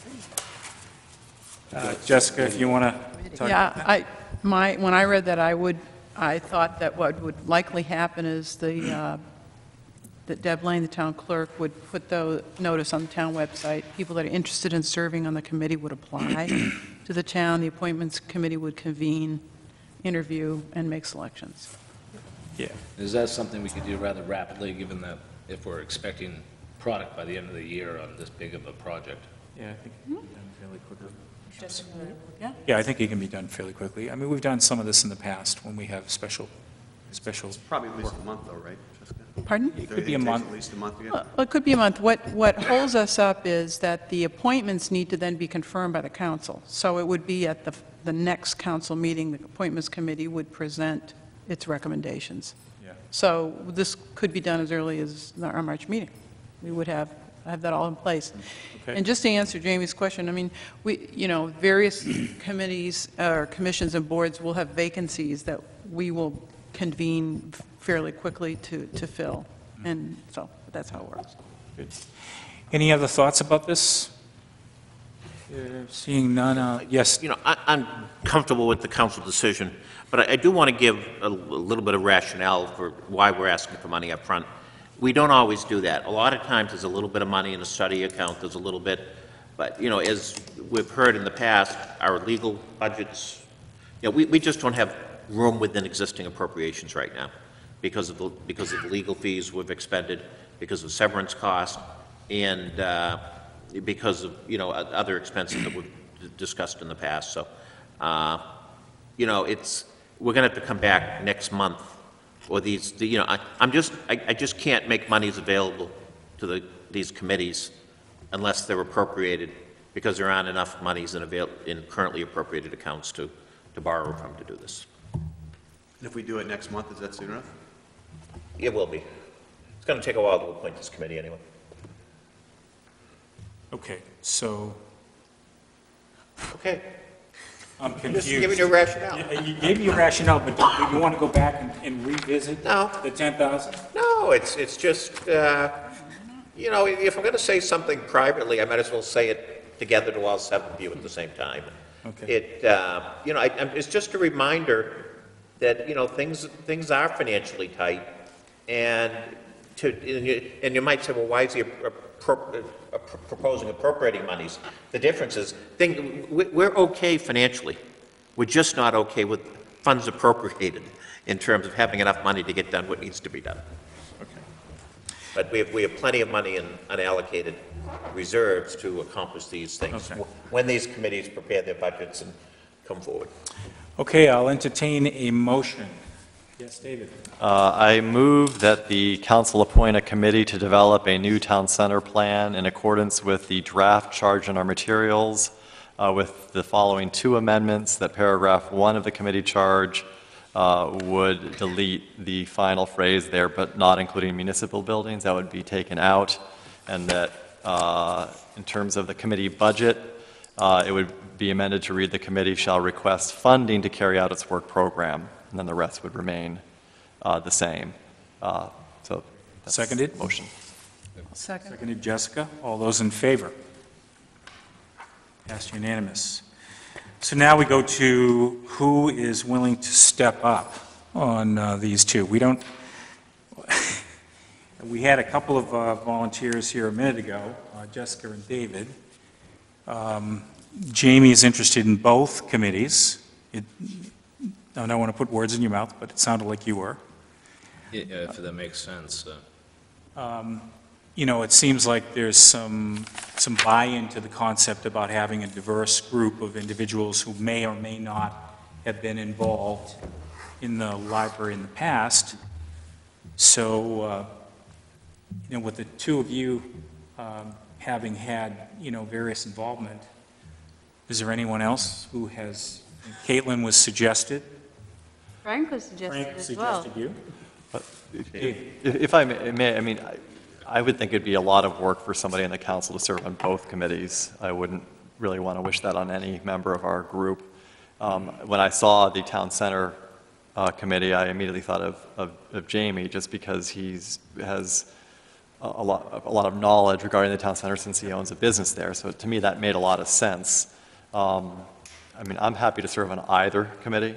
a Jessica, if you want to talk. Yeah, when I read that, I thought that what would likely happen is that Deb Lane, the town clerk, would put the notice on the town website. People that are interested in serving on the committee would apply to the town. The appointments committee would convene, interview, and make selections. Yeah. Is that something we could do rather rapidly, given that if we're expecting product by the end of the year on this big of a project? Yeah, I think it can be done fairly quickly. Yeah, I think it can be done fairly quickly. I mean, we've done some of this in the past when we have special. Probably at least a month, though, right, Jessica? Pardon? It could be a month. At least a month, yeah. Well, it could be a month. What holds us up is that the appointments need to then be confirmed by the council. So it would be at the next council meeting, the appointments committee would present its recommendations. Yeah. So this could be done as early as our March meeting. We would have that all in place. Okay. And just to answer Jamie's question, I mean, various committees or commissions and boards will have vacancies that we will convene fairly quickly to fill. And so that's how it works. Good. Any other thoughts about this? Seeing none, yes. I'm comfortable with the council decision, but I do want to give a little bit of rationale for why we're asking for money up front. We don't always do that. A lot of times there's a little bit of money in a study account, there's a little bit, but, as we've heard in the past, our legal budgets, we just don't have room within existing appropriations right now because of the legal fees we've expended, because of severance costs, and because of, other expenses that we've discussed in the past. So you know, we're going to have to come back next month, or these, you know, I just can't make monies available to these committees unless they're appropriated, because there aren't enough monies in currently appropriated accounts to borrow from to do this. And if we do it next month, is that soon enough? It will be. It's going to take a while to appoint this committee anyway. Okay, so Okay. I'm confused. Just giving you a rationale. You gave me a rationale, but do you want to go back and revisit No. the 10,000? No, it's just, you know, if I'm going to say something privately, I might as well say it together to all seven of you at the same time. Okay. You know, it's just a reminder that, you know, things are financially tight, and you might say, well, why is he proposing appropriating monies? The difference is, we're okay financially. We're just not okay with funds appropriated in terms of having enough money to get done what needs to be done. But we have plenty of money in unallocated reserves to accomplish these things when these committees prepare their budgets and come forward. Okay, I'll entertain a motion. Yes, David. I move that the council appoint a committee to develop a new town center plan in accordance with the draft charge in our materials, with the following two amendments: that paragraph 1 of the committee charge would delete the final phrase there, but not including municipal buildings. That would be taken out. And that in terms of the committee budget, it would be amended to read, the committee shall request funding to carry out its work program, and then the rest would remain the same. So that's Seconded? motion. Seconded, Jessica. All those in favor? Passed unanimous. So now we go to who is willing to step up on these two. We don't, we had a couple of volunteers here a minute ago, Jessica and David. Jamie is interested in both committees. I don't want to put words in your mouth, but it sounded like you were. Yeah, if that makes sense. You know, it seems like there's some buy-in to the concept about having a diverse group of individuals who may or may not have been involved in the library in the past. So, you know, with the two of you having had, you know, various involvement, is there anyone else who has, Caitlin was suggested? Frank was suggested Frank as well. suggested you? If I may, I mean, I would think it'd be a lot of work for somebody in the council to serve on both committees. I wouldn't really want to wish that on any member of our group. When I saw the town center committee, I immediately thought of Jamie, just because he has a lot of knowledge regarding the town center since he owns a business there. So to me, that made a lot of sense. I mean, I'm happy to serve on either committee.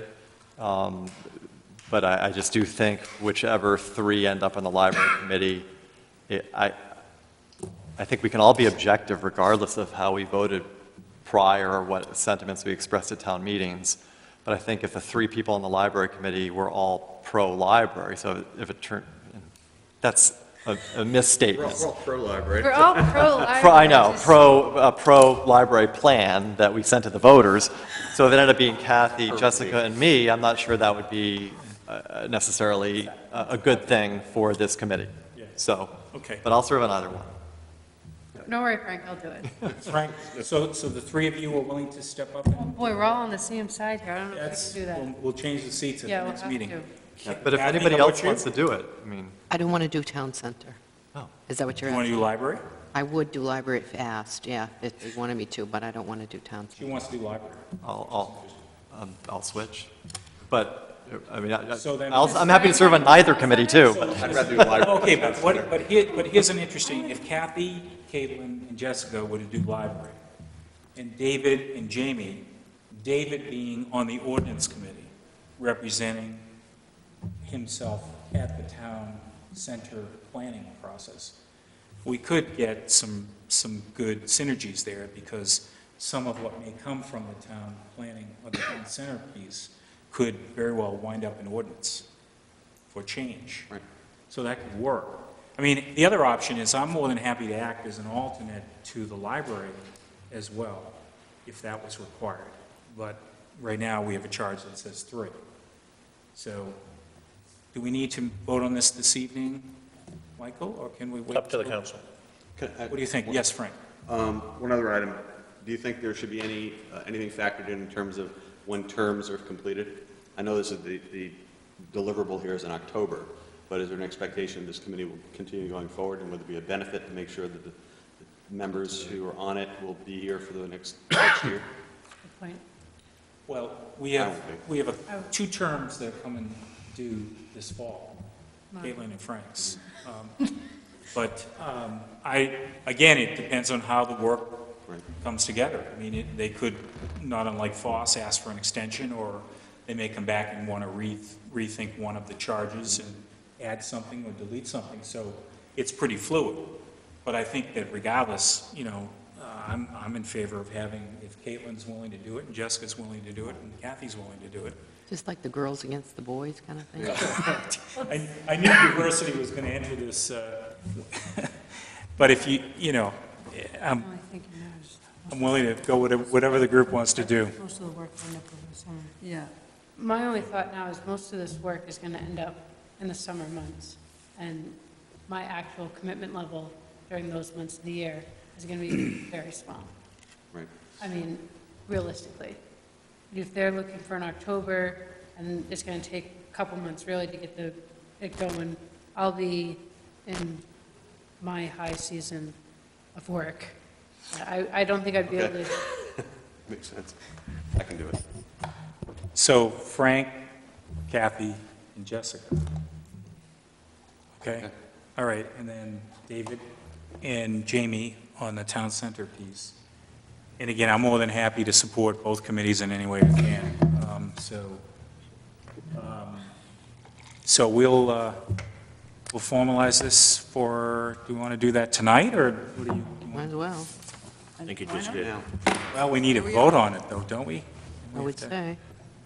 But I just do think whichever three end up on the library committee, I think we can all be objective regardless of how we voted prior or what sentiments we expressed at town meetings. But I think if the three people on the library committee were all pro-library, so if it turned, that's a misstatement. We're all pro-library. We're all pro-library. I know, pro-library plan that we sent to the voters. So if it ended up being Kathy, Jessica, and me, I'm not sure that would be necessarily a good thing for this committee. So, Okay. but I'll serve on either one. Don't worry, Frank, I'll do it. Frank, so the three of you are willing to step up? And Boy, we're all on the same side here. I don't know if we that's, can do that. we'll change the seats at Yeah, the we'll next have meeting. to. But if Kathy, anybody how about else you? wants to do it, I mean, I don't want to do town center. Oh. Is that what you're You want to asking? do library? I would do library if asked, yeah, if they wanted me to, but I don't want to do town She center. wants to do library. I'll switch. But, I mean, So then- I'm happy to serve on either committee too. I'd rather do library. Okay, but here's an interesting, if Kathy, Caitlin, and Jessica were to do library, and David and Jamie, David being on the ordinance committee, representing himself at the town center planning process, we could get some good synergies there, because some of what may come from the town planning or the town center piece could very well wind up in ordinance for change. Right. So that could work. I mean, the other option is I'm more than happy to act as an alternate to the library as well, if that was required. But right now, we have a charge that says 3. So, do we need to vote on this evening, Michael, or can we wait? Up to the council. What do you think? Yes, Frank? One other item. Do you think there should be anything factored in terms of when terms are completed? I know this is the deliverable here is in October, but is there an expectation this committee will continue going forward, and would there be a benefit to make sure that the members who are on it will be here for the next year? Good point. Well, we have 2 terms that come and due this fall, Caitlin and Frank's. But again, it depends on how the work comes together. I mean, they could, not unlike Foss, ask for an extension, or they may come back and want to rethink one of the charges and add something or delete something. So it's pretty fluid. But I think that regardless, I'm in favor of having, if Caitlin's willing to do it, and Jessica's willing to do it, and Kathy's willing to do it. Just like the girls against the boys kind of thing? I knew diversity was going to enter this, but if I'm willing to go with whatever the group wants to do. Most of the work will end up over the summer. Yeah. My only thought now is most of this work is going to end up in the summer months, and my actual commitment level during those months of the year is going to be very small. Right. I mean, realistically. If they're looking for an October, and it's going to take a couple months really to get it going, I'll be in my high season of work. I don't think I'd be able to. Makes sense. I can do it. So Frank, Kathy, and Jessica. Okay? All right, and then David and Jamie on the town center piece. And again, I'm more than happy to support both committees in any way we can. So we'll formalize this for, do we want to do that tonight, or what do you? Might as well, I think you just did. Well, we need a vote on it, though, don't we? I would say.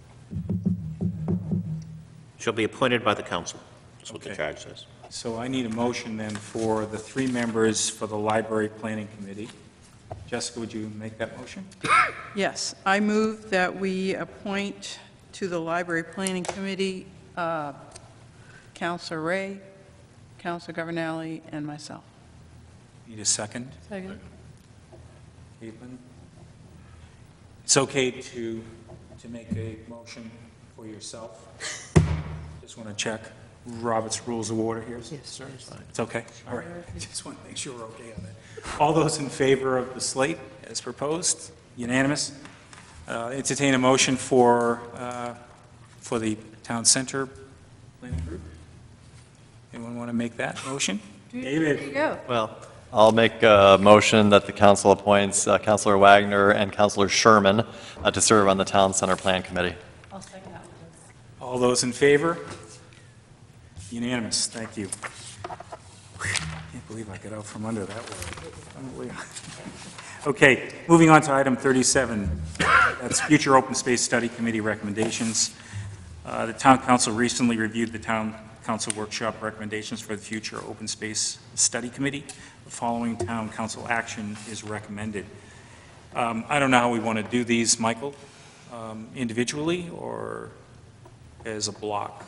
She'll be appointed by the council. That's what the Okay. charge says. So I need a motion then for the 3 members for the Library Planning Committee. Jessica, would you make that motion? Yes, I move that we appoint to the Library Planning Committee Counselor Ray, Counselor Governale, and myself. Need a second? Second. Caitlin? It's okay to make a motion for yourself? Just want to check Robert's Rules of Order here, sir? It's okay? All right. Just want to make sure we're okay on that. All those in favor of the slate as proposed? Unanimous? Entertain a motion for the Town Center Planning Group? Anyone want to make that motion? David? There you go. Well, I'll make a motion that the council appoints Councilor Wagner and Councilor Sherman to serve on the Town Center Plan Committee. I'll second that one. All those in favor? Unanimous, thank you. Can't believe I got out from under that one. Okay, moving on to item 37. That's future open space study committee recommendations. The town council recently reviewed the town council workshop recommendations for the future open space study committee. The following town council action is recommended. I don't know how we want to do these, Michael, individually or as a block?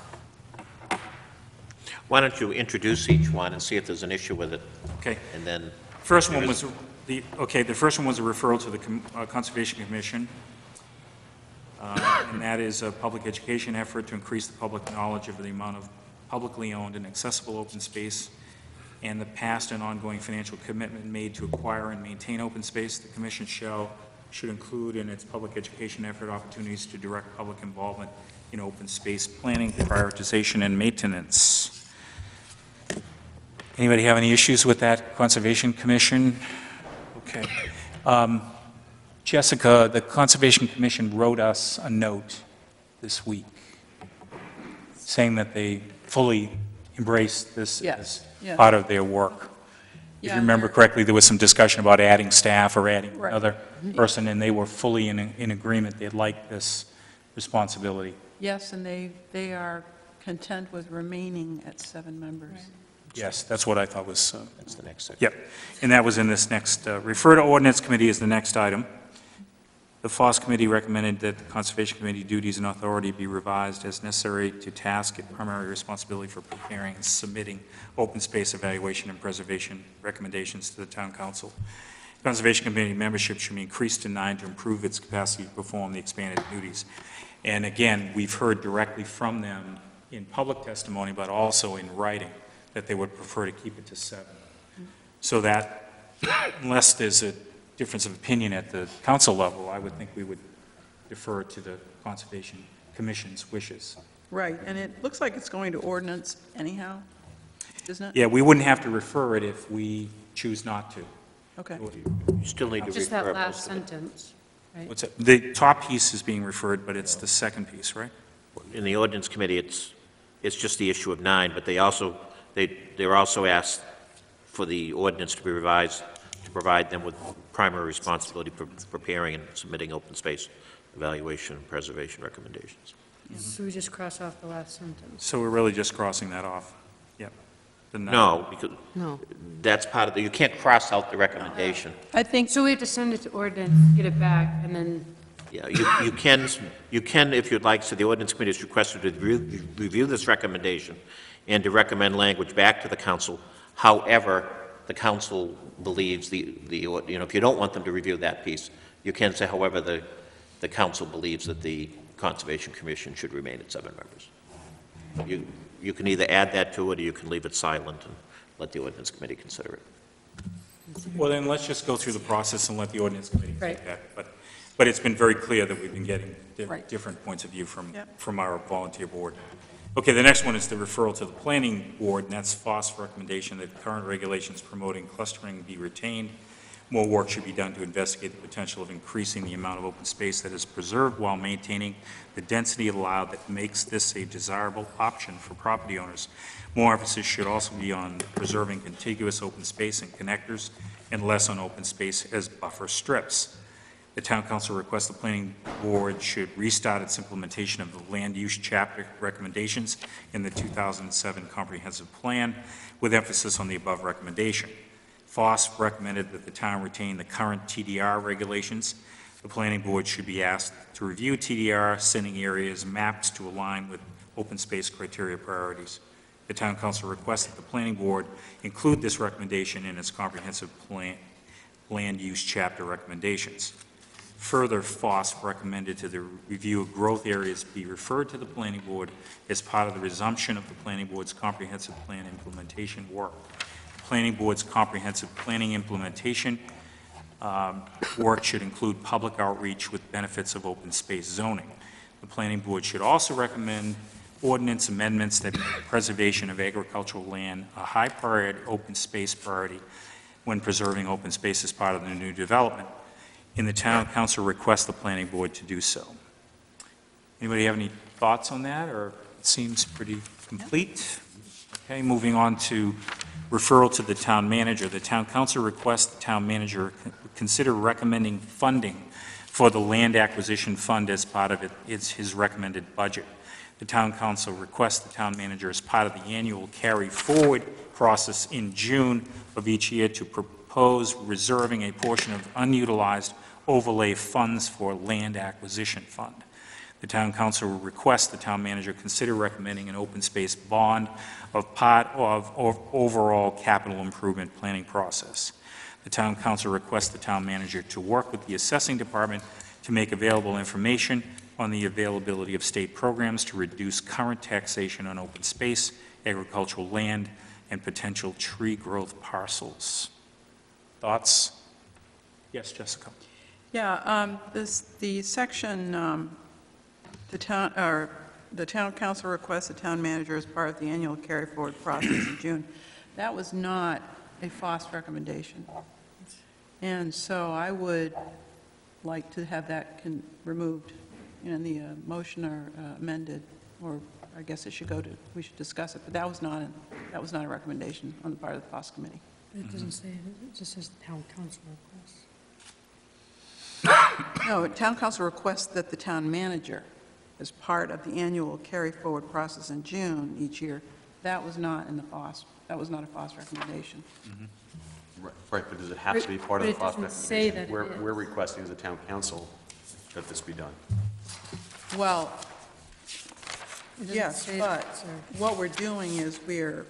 Why don't you introduce each one and see if there's an issue with it? Okay. And then... First one was the first one was a referral to the Conservation Commission, and that is a public education effort to increase the public knowledge of the amount of publicly owned and accessible open space and the past and ongoing financial commitment made to acquire and maintain open space. The commission should include in its public education effort opportunities to direct public involvement in open space planning, prioritization, and maintenance. Anybody have any issues with that Conservation Commission? Okay. Jessica, the Conservation Commission wrote us a note this week saying that they fully embrace this Yes, as yeah. part of their work. If Yeah, you remember they're- correctly, there was some discussion about adding staff or adding Right. another person, and they were fully in agreement. They'd like this responsibility. Yes, and they are content with remaining at 7 members. Yes, that's what I thought was, That's the next section. yep. And that was in this next, refer to ordinance committee is the next item. The FOS Committee recommended that the Conservation Committee duties and authority be revised as necessary to task it primary responsibility for preparing and submitting open space evaluation and preservation recommendations to the Town Council. Conservation Committee membership should be increased to 9 to improve its capacity to perform the expanded duties. And again, we've heard directly from them in public testimony, but also in writing, that they would prefer to keep it to 7. So that, unless there's a difference of opinion at the council level, I would think we would defer to the Conservation Commission's wishes. Right, and it looks like it's going to ordinance anyhow, doesn't it? Yeah, we wouldn't have to refer it if we choose not to. Okay. You still need to Just refer that last most of it. sentence, right? What's that? The top piece is being referred, but it's the second piece, right? In the ordinance committee, it's just the issue of 9, but they're also asked for the ordinance to be revised to provide them with primary responsibility for preparing and submitting open space evaluation and preservation recommendations. So we just cross off the last sentence. So we're really just crossing that off. Yep. The nine. No, because No. that's part of you can't cross out the recommendation. I think, So we have to send it to ordinance, get it back, and then, Yeah, you can, if you'd like, so the ordinance committee is requested to review this recommendation and to recommend language back to the council. However, the council believes if you don't want them to review that piece, you can say, however, the council believes that the Conservation Commission should remain at 7 members. You can either add that to it, or you can leave it silent and let the ordinance committee consider it. Well, then let's just go through the process and let the ordinance committee take Right. that. But it's been very clear that we've been getting Right. different points of view from Yep. our volunteer board. Okay, the next one is the referral to the planning board, and that's FOSS recommendation that current regulations promoting clustering be retained. More work should be done to investigate the potential of increasing the amount of open space that is preserved while maintaining the density allowed that makes this a desirable option for property owners. More emphasis should also be on preserving contiguous open space and connectors, and less on open space as buffer strips. The Town Council requests the Planning Board should restart its implementation of the land use chapter recommendations in the 2007 Comprehensive Plan, with emphasis on the above recommendation. FOSS recommended that the town retain the current TDR regulations. The Planning Board should be asked to review TDR, sending areas mapped to align with open space criteria priorities. The Town Council requests that the Planning Board include this recommendation in its comprehensive plan, land use chapter recommendations. Further, FOSS recommended to the review of growth areas be referred to the Planning Board as part of the resumption of the Planning Board's comprehensive plan implementation work. The Planning Board's comprehensive planning implementation work should include public outreach with benefits of open space zoning. The Planning Board should also recommend ordinance amendments that make preservation of agricultural land a high priority open space priority when preserving open space as part of the new development. And the Town Council requests the Planning Board to do so. Anybody have any thoughts on that, or it seems pretty complete? Okay, moving on to referral to the Town Manager. The Town Council requests the Town Manager consider recommending funding for the Land Acquisition Fund as part of his recommended budget. The Town Council requests the Town Manager, as part of the annual carry-forward process in June of each year, to propose reserving a portion of unutilized overlay funds for Land Acquisition Fund. The Town Council requests the Town Manager consider recommending an open space bond of part of overall capital improvement planning process. The Town Council requests the Town Manager to work with the Assessing Department to make available information on the availability of state programs to reduce current taxation on open space, agricultural land, and potential tree growth parcels. Thoughts? Yes, Jessica. yeah, the section, the town council requests the town manager as part of the annual carry-forward process in June. That was not a FOSS recommendation. And so I would like to have that removed in the motion or amended, or I guess it should go to, we should discuss it, but that was not a recommendation on the part of the FOSS committee. it doesn't say, it just says town council requests. No, town council requests that the town manager, as part of the annual carry-forward process in June each year, that was not in the FOSS, that was not a FOSS recommendation. Right, but does it have to be part of the But it FOSS doesn't say recommendation? that it We're is. requesting as a town council that this be done. Well, It doesn't yes, say but that, sir. what we're doing is we're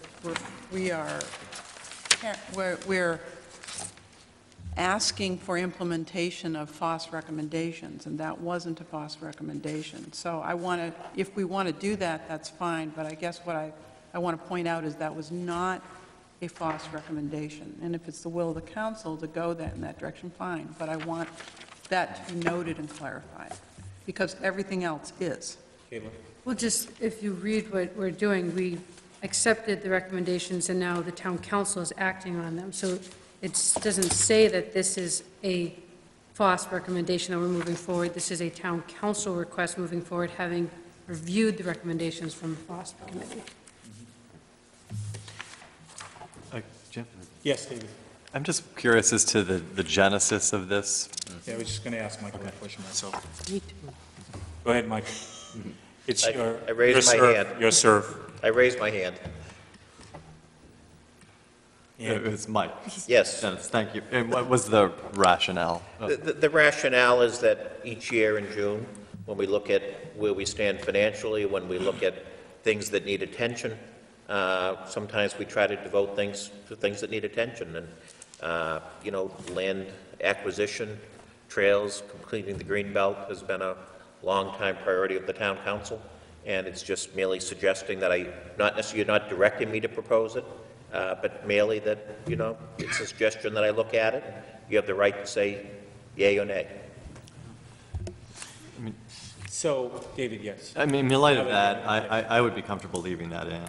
asking for implementation of FOS recommendations, and that wasn't a FOS recommendation. So I want to, if we want to do that, that's fine, but I guess what I want to point out is that was not a FOS recommendation. And if it's the will of the council to go in that direction, fine, but I want that to be noted and clarified, because everything else is. Well, just if you read what we're doing, we accepted the recommendations, and now the town council is acting on them. So it doesn't say that this is a FOS recommendation that we're moving forward. This is a town council request moving forward, having reviewed the recommendations from the FOS committee. Jim? Yes, David. I'm just curious as to the genesis of this. Yeah, I was just going to ask Michael that question myself. Me too. Go ahead, Mike. It's your, I raised your my serve- hand. Your serve. I raised my hand. It's Mike. Yes. Dennis, thank you. And what was the rationale? The rationale is that each year in June, when we look at where we stand financially, when we look at things that need attention, sometimes we try to devote things to things that need attention. And, land acquisition, trails, completing the green belt has been a long-time priority of the town council. And it's just merely suggesting that you're not directing me to propose it, but merely that, it's a suggestion that I look at it. You have the right to say yay or nay. So, David, yes. I mean, in light of that, I would be comfortable leaving that in.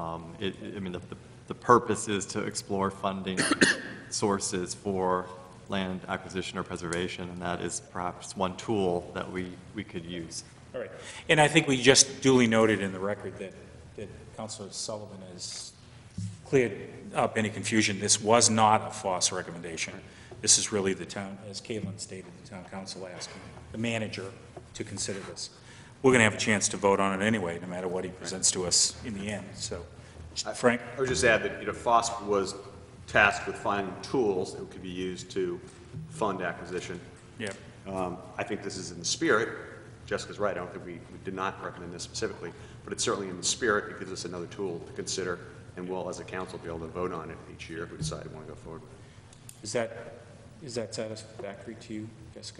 The purpose is to explore funding sources for land acquisition or preservation, and that is perhaps one tool that we could use. All right. And I think we just duly noted in the record that Councilor Sullivan has cleared up any confusion. This was not a FOS recommendation. This is really the town, as Caitlin stated, the town council asking the manager to consider this. We're going to have a chance to vote on it anyway, no matter what he presents to us in the end. So, Frank? I would just add that, FOS was tasked with finding tools that could be used to fund acquisition. Yeah. I think this is in the spirit. Jessica's right. I don't think we did not recommend this specifically, but it's certainly in the spirit. It gives us another tool to consider, and we'll, as a council, be able to vote on it each year if we decide we want to go forward with it. Is that satisfactory to you, Jessica?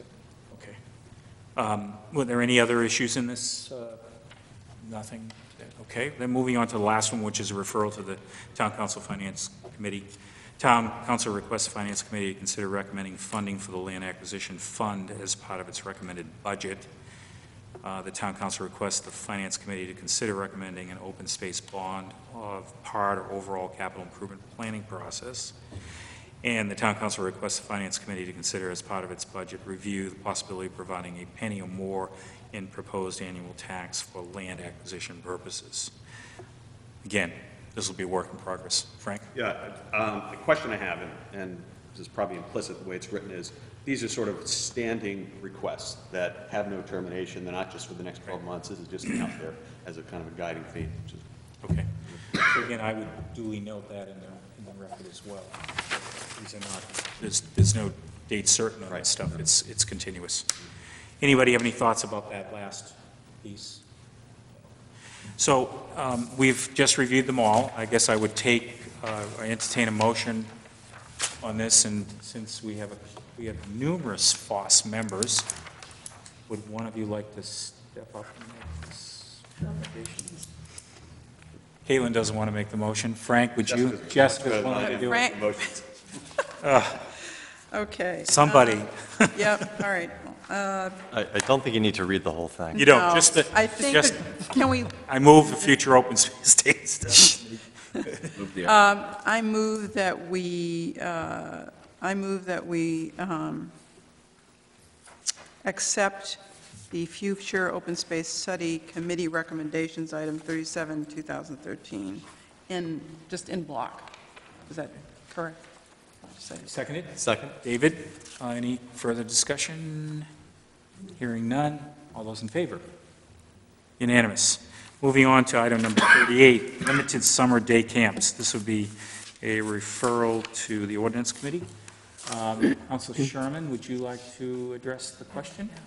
Okay. Were there any other issues in this? Nothing? Okay. Then moving on to the last one, which is a referral to the Town Council Finance Committee. Town Council requests the Finance Committee to consider recommending funding for the Land Acquisition Fund as part of its recommended budget. The Town Council requests the Finance Committee to consider recommending an open space bond of part or overall capital improvement planning process. And the Town Council requests the Finance Committee to consider as part of its budget review the possibility of providing a penny or more in proposed annual tax for land acquisition purposes. Again, this will be a work in progress. Frank? Yeah, the question I have, and this is probably implicit the way it's written, is these are sort of standing requests that have no termination. They're not just for the next 12 months. This is just out there as a kind of a guiding theme. Okay. So again, I would duly note that in the record as well. These are not, there's no date certain on this stuff. It's continuous. Anybody have any thoughts about that last piece? So we've just reviewed them all. I guess I would entertain a motion on this, and since we have numerous FOS members, would one of you like to step up and make this recommendation? Caitlin doesn't want to make the motion. Frank, would you? Jessica, want to do it? Frank? Okay. Somebody. Yep, all right. I don't think you need to read the whole thing. You don't, No, just the, I think, just, can we, I move the future open space dates. I move that we accept the future open space study committee recommendations, item 37, 2013, just in block. Is that correct? Seconded? Second? David, any further discussion? Hearing none. All those in favor? Unanimous. Moving on to item number 38, limited summer day camps. This would be a referral to the ordinance committee. Councilor Sherman, would you like to address the question?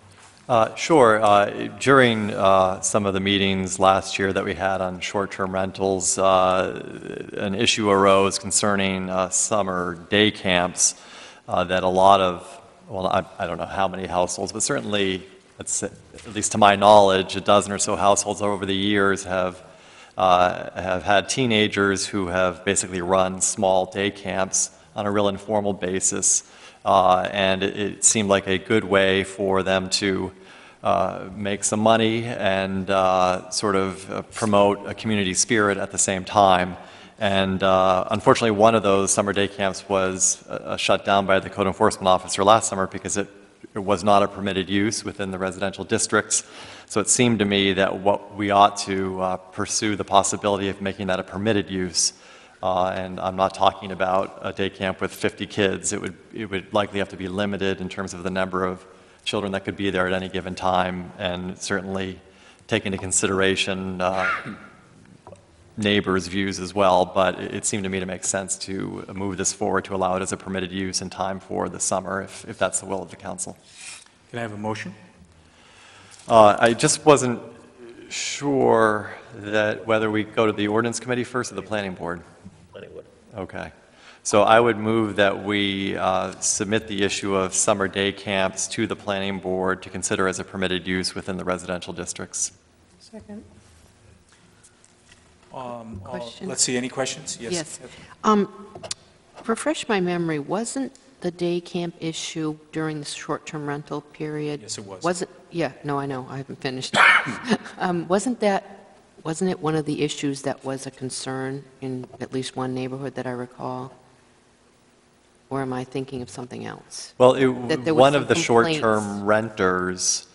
Sure. During some of the meetings last year that we had on short-term rentals, an issue arose concerning summer day camps that a lot of, well, I don't know how many households, but certainly, at least to my knowledge, a dozen or so households over the years have had teenagers who have basically run small day camps on a real informal basis. And it seemed like a good way for them to make some money and sort of promote a community spirit at the same time. And unfortunately, one of those summer day camps was shut down by the code enforcement officer last summer because it was not a permitted use within the residential districts. So it seemed to me that what we ought to pursue the possibility of making that a permitted use. And I'm not talking about a day camp with 50 kids. It would likely have to be limited in terms of the number of children that could be there at any given time, and certainly take into consideration neighbors' views as well. But it seemed to me to make sense to move this forward to allow it as a permitted use in time for the summer, if that's the will of the council. Can I have a motion? I just wasn't sure that whether we go to the ordinance committee first or the planning board. Planning board. Okay. So I would move that we submit the issue of summer day camps to the planning board to consider as a permitted use within the residential districts. Second. Question? Let's see, any questions? Yes. Refresh my memory, wasn't the day camp issue during the short-term rental period? Yes, it was. Was it? Yeah, no, I know, I haven't finished. Wasn't it one of the issues that was a concern in at least one neighborhood that I recall? Or am I thinking of something else? Well, That there was one some of the complaints. short-term renters,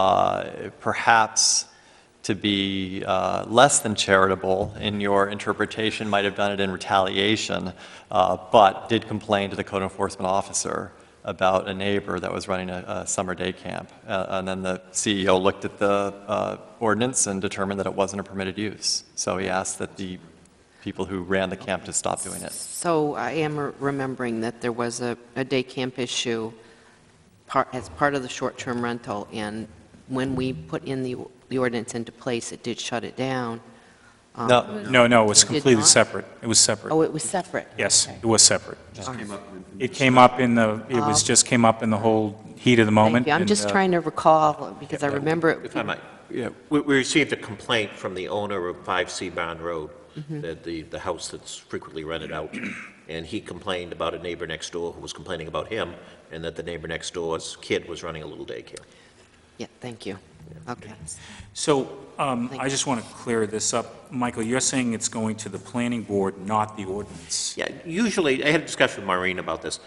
perhaps to be less than charitable in your interpretation, might have done it in retaliation, but did complain to the code enforcement officer about a neighbor that was running a summer day camp. And then the CEO looked at the ordinance and determined that it wasn't a permitted use. So he asked that the people who ran the camp to stop doing it. So I am remembering that there was a day camp issue as part of the short-term rental, and when we put in the ordinance into place, it did shut it down. No, it was Did completely not? separate. It was separate. Oh, it was separate? Yes, Okay. it was separate. All right. It came up in the, it was just came up in the whole heat of the moment. Thank you. I'm and, just trying to recall, because I remember it. If I might, we received a complaint from the owner of 5C Barn Road, the house that's frequently rented out, and he complained about a neighbor next door who was complaining about him, and that the neighbor next door's kid was running a little daycare. Yeah, thank you. Okay. So I just want to clear this up. Michael, you're saying it's going to the planning board, not the ordinance? Yeah, usually, I had a discussion with Maureen about this.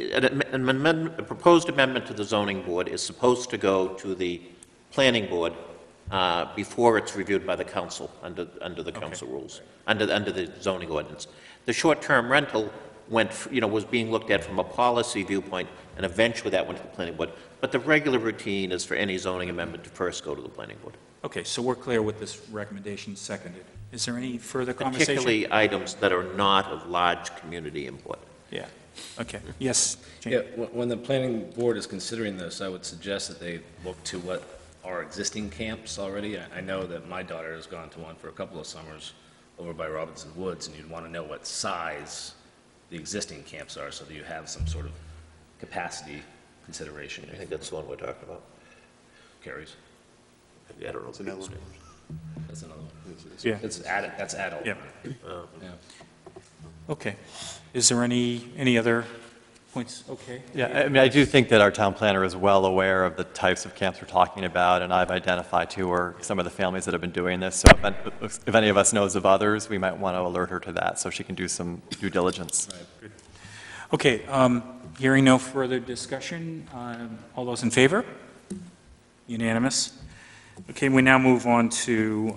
A proposed amendment to the zoning board is supposed to go to the planning board before it's reviewed by the council under the council rules, under the zoning ordinance. The short-term rental was being looked at from a policy viewpoint, and eventually that went to the planning board. But the regular routine is for any zoning amendment to first go to the planning board. Okay, so we're clear with this recommendation seconded. Is there any further conversation? Particularly items that are not of large community input. Yeah, okay. Yes, Jane? Yeah, when the planning board is considering this, I would suggest that they look to what are existing camps already. I know that my daughter has gone to one for a couple of summers over by Robinson Woods, and you'd want to know what size the existing camps are so that you have some sort of capacity consideration. I think that's the one we're talking about. Carries. I don't know. It's another one. That's another one. Yeah. That's adult. Yeah. Yeah. Okay. Is there any other points? Okay. Yeah, I mean, I do think that our town planner is well aware of the types of camps we're talking about, and I've identified to her some of the families that have been doing this. So if any of us knows of others, we might want to alert her to that so she can do some due diligence. Right. Good. Okay, hearing no further discussion, all those in favor? Unanimous. Okay, we now move on to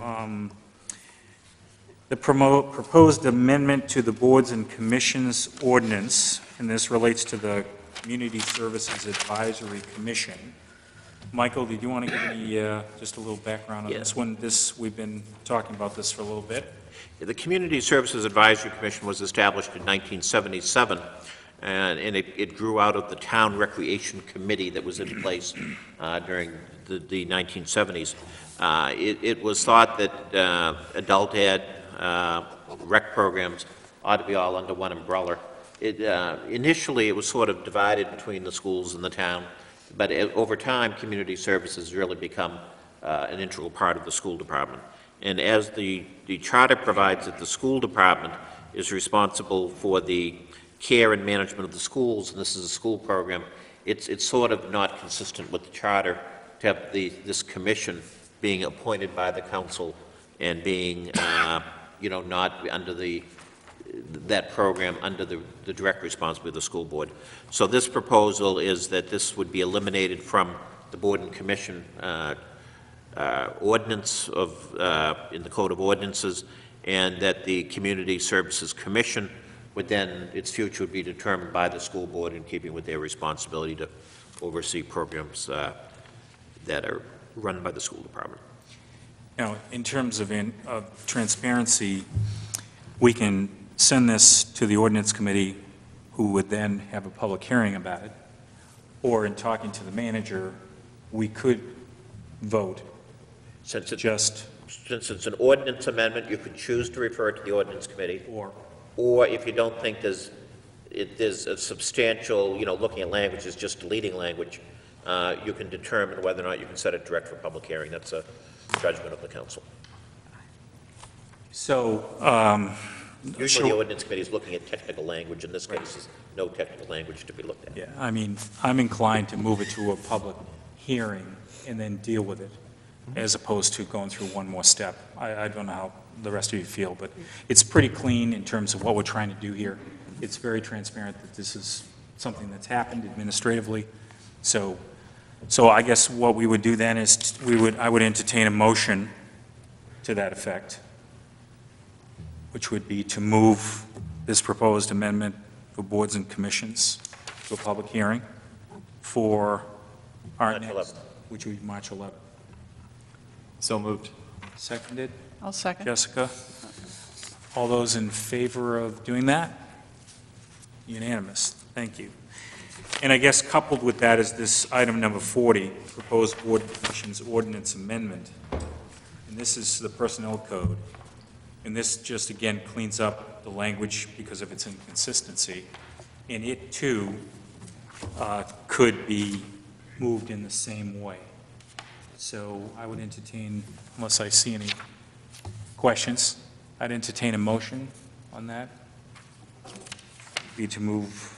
the proposed amendment to the Boards and Commissions ordinance, and this relates to the Community Services Advisory Commission. Michael, did you want to give me just a little background on this one? We've been talking about this for a little bit. The Community Services Advisory Commission was established in 1977 and it grew out of the town recreation committee that was in place during the 1970s. It was thought that adult ed, rec programs ought to be all under one umbrella. Initially, it was sort of divided between the schools and the town, but over time, community services really become an integral part of the school department. And as the charter provides that the school department is responsible for the care and management of the schools, and this is a school program, it's sort of not consistent with the charter to have this commission being appointed by the council and being, not under that program under the direct responsibility of the school board. So this proposal is that this would be eliminated from the board and commission ordinance in the Code of Ordinances, and that the Community Services Commission would then, its future would be determined by the school board in keeping with their responsibility to oversee programs that are run by the school department. Now, in terms of transparency, we can send this to the ordinance committee, who would then have a public hearing about it, or in talking to the manager, we could vote. Since it's an ordinance amendment, you could choose to refer it to the ordinance committee. Or if you don't think there's a substantial, looking at language is just deleting language, you can determine whether or not you can set it direct for public hearing. That's a judgment of the council. So, usually the ordinance committee is looking at technical language. In this case, there's no technical language to be looked at. yeah, I mean, I'm inclined to move it to a public hearing and then deal with it, as opposed to going through one more step. I don't know how the rest of you feel, but it's pretty clean in terms of what we're trying to do here. It's very transparent that this is something that's happened administratively. So I guess what we would do then is I would entertain a motion to that effect, which would be to move this proposed amendment for boards and commissions to a public hearing for our March next, 11th. which would be March 11th. So moved. Seconded? I'll second. Jessica? All those in favor of doing that? Unanimous. Thank you. And I guess coupled with that is this item number 40, proposed board and commissions ordinance amendment. And this is the personnel code. And this just, again, cleans up the language because of its inconsistency. And it, too, could be moved in the same way. So I would entertain, unless I see any questions, I'd entertain a motion on that. Be to move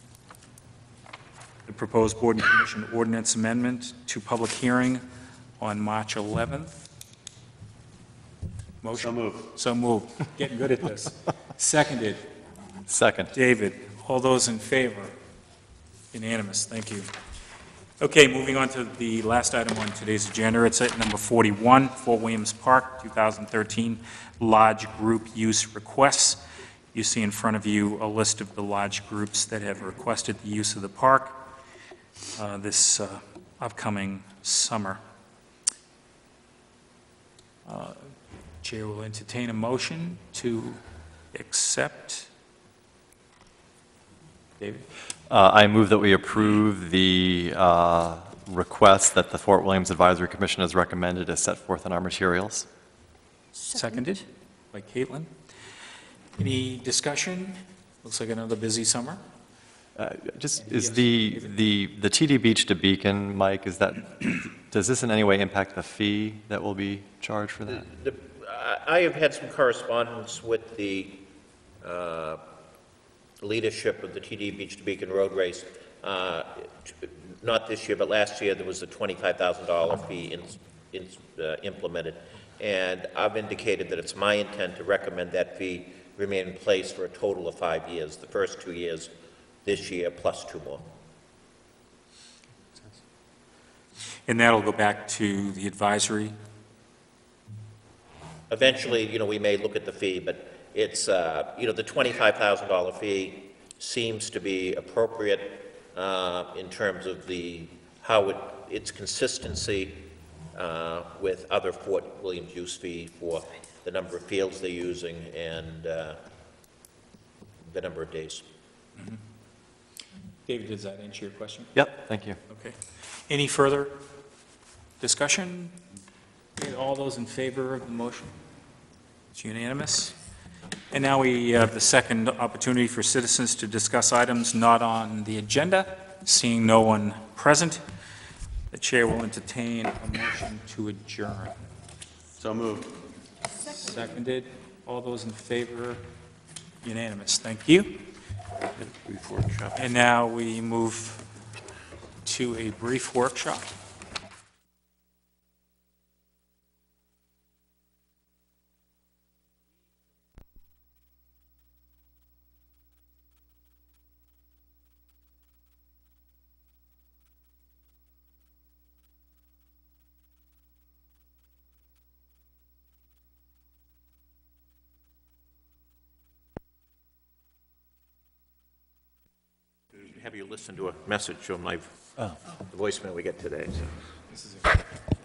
the proposed board and commission ordinance amendment to public hearing on March 11th. Motion? So moved. So moved. Getting good at this. Seconded. Second. David. All those in favor? Unanimous. Thank you. Okay, moving on to the last item on today's agenda. It's at number 41, Fort Williams Park, 2013 Lodge Group Use Requests. You see in front of you a list of the lodge groups that have requested the use of the park this upcoming summer. Chair will entertain a motion to accept. David? I move that we approve the request that the Fort Williams Advisory Commission has recommended as set forth in our materials. Seconded by Caitlin. Any discussion? Looks like another busy summer. Is the TD Beach to Beacon, Mike, does this in any way impact the fee that will be charged for that? I have had some correspondence with the leadership of the TD Beach to Beacon Road Race. Not this year, but last year, there was a $25,000 fee implemented. And I've indicated that it's my intent to recommend that fee remain in place for a total of 5 years. The first 2 years, this year, plus 2 more. And that'll go back to the advisory? Eventually, we may look at the fee, but it's, the $25,000 fee seems to be appropriate in terms of its consistency with other Fort Williams use fee for the number of fields they're using and the number of days. Mm-hmm. David, does that answer your question? Yep, thank you. Okay. Any further discussion? Okay, all those in favor of the motion? It's unanimous. And now we have the second opportunity for citizens to discuss items not on the agenda. Seeing no one present, the chair will entertain a motion to adjourn. So moved. Seconded. All those in favor? Unanimous. Thank you. And now we move to a brief workshop. Have you listen to a message from the voicemail we get today. So.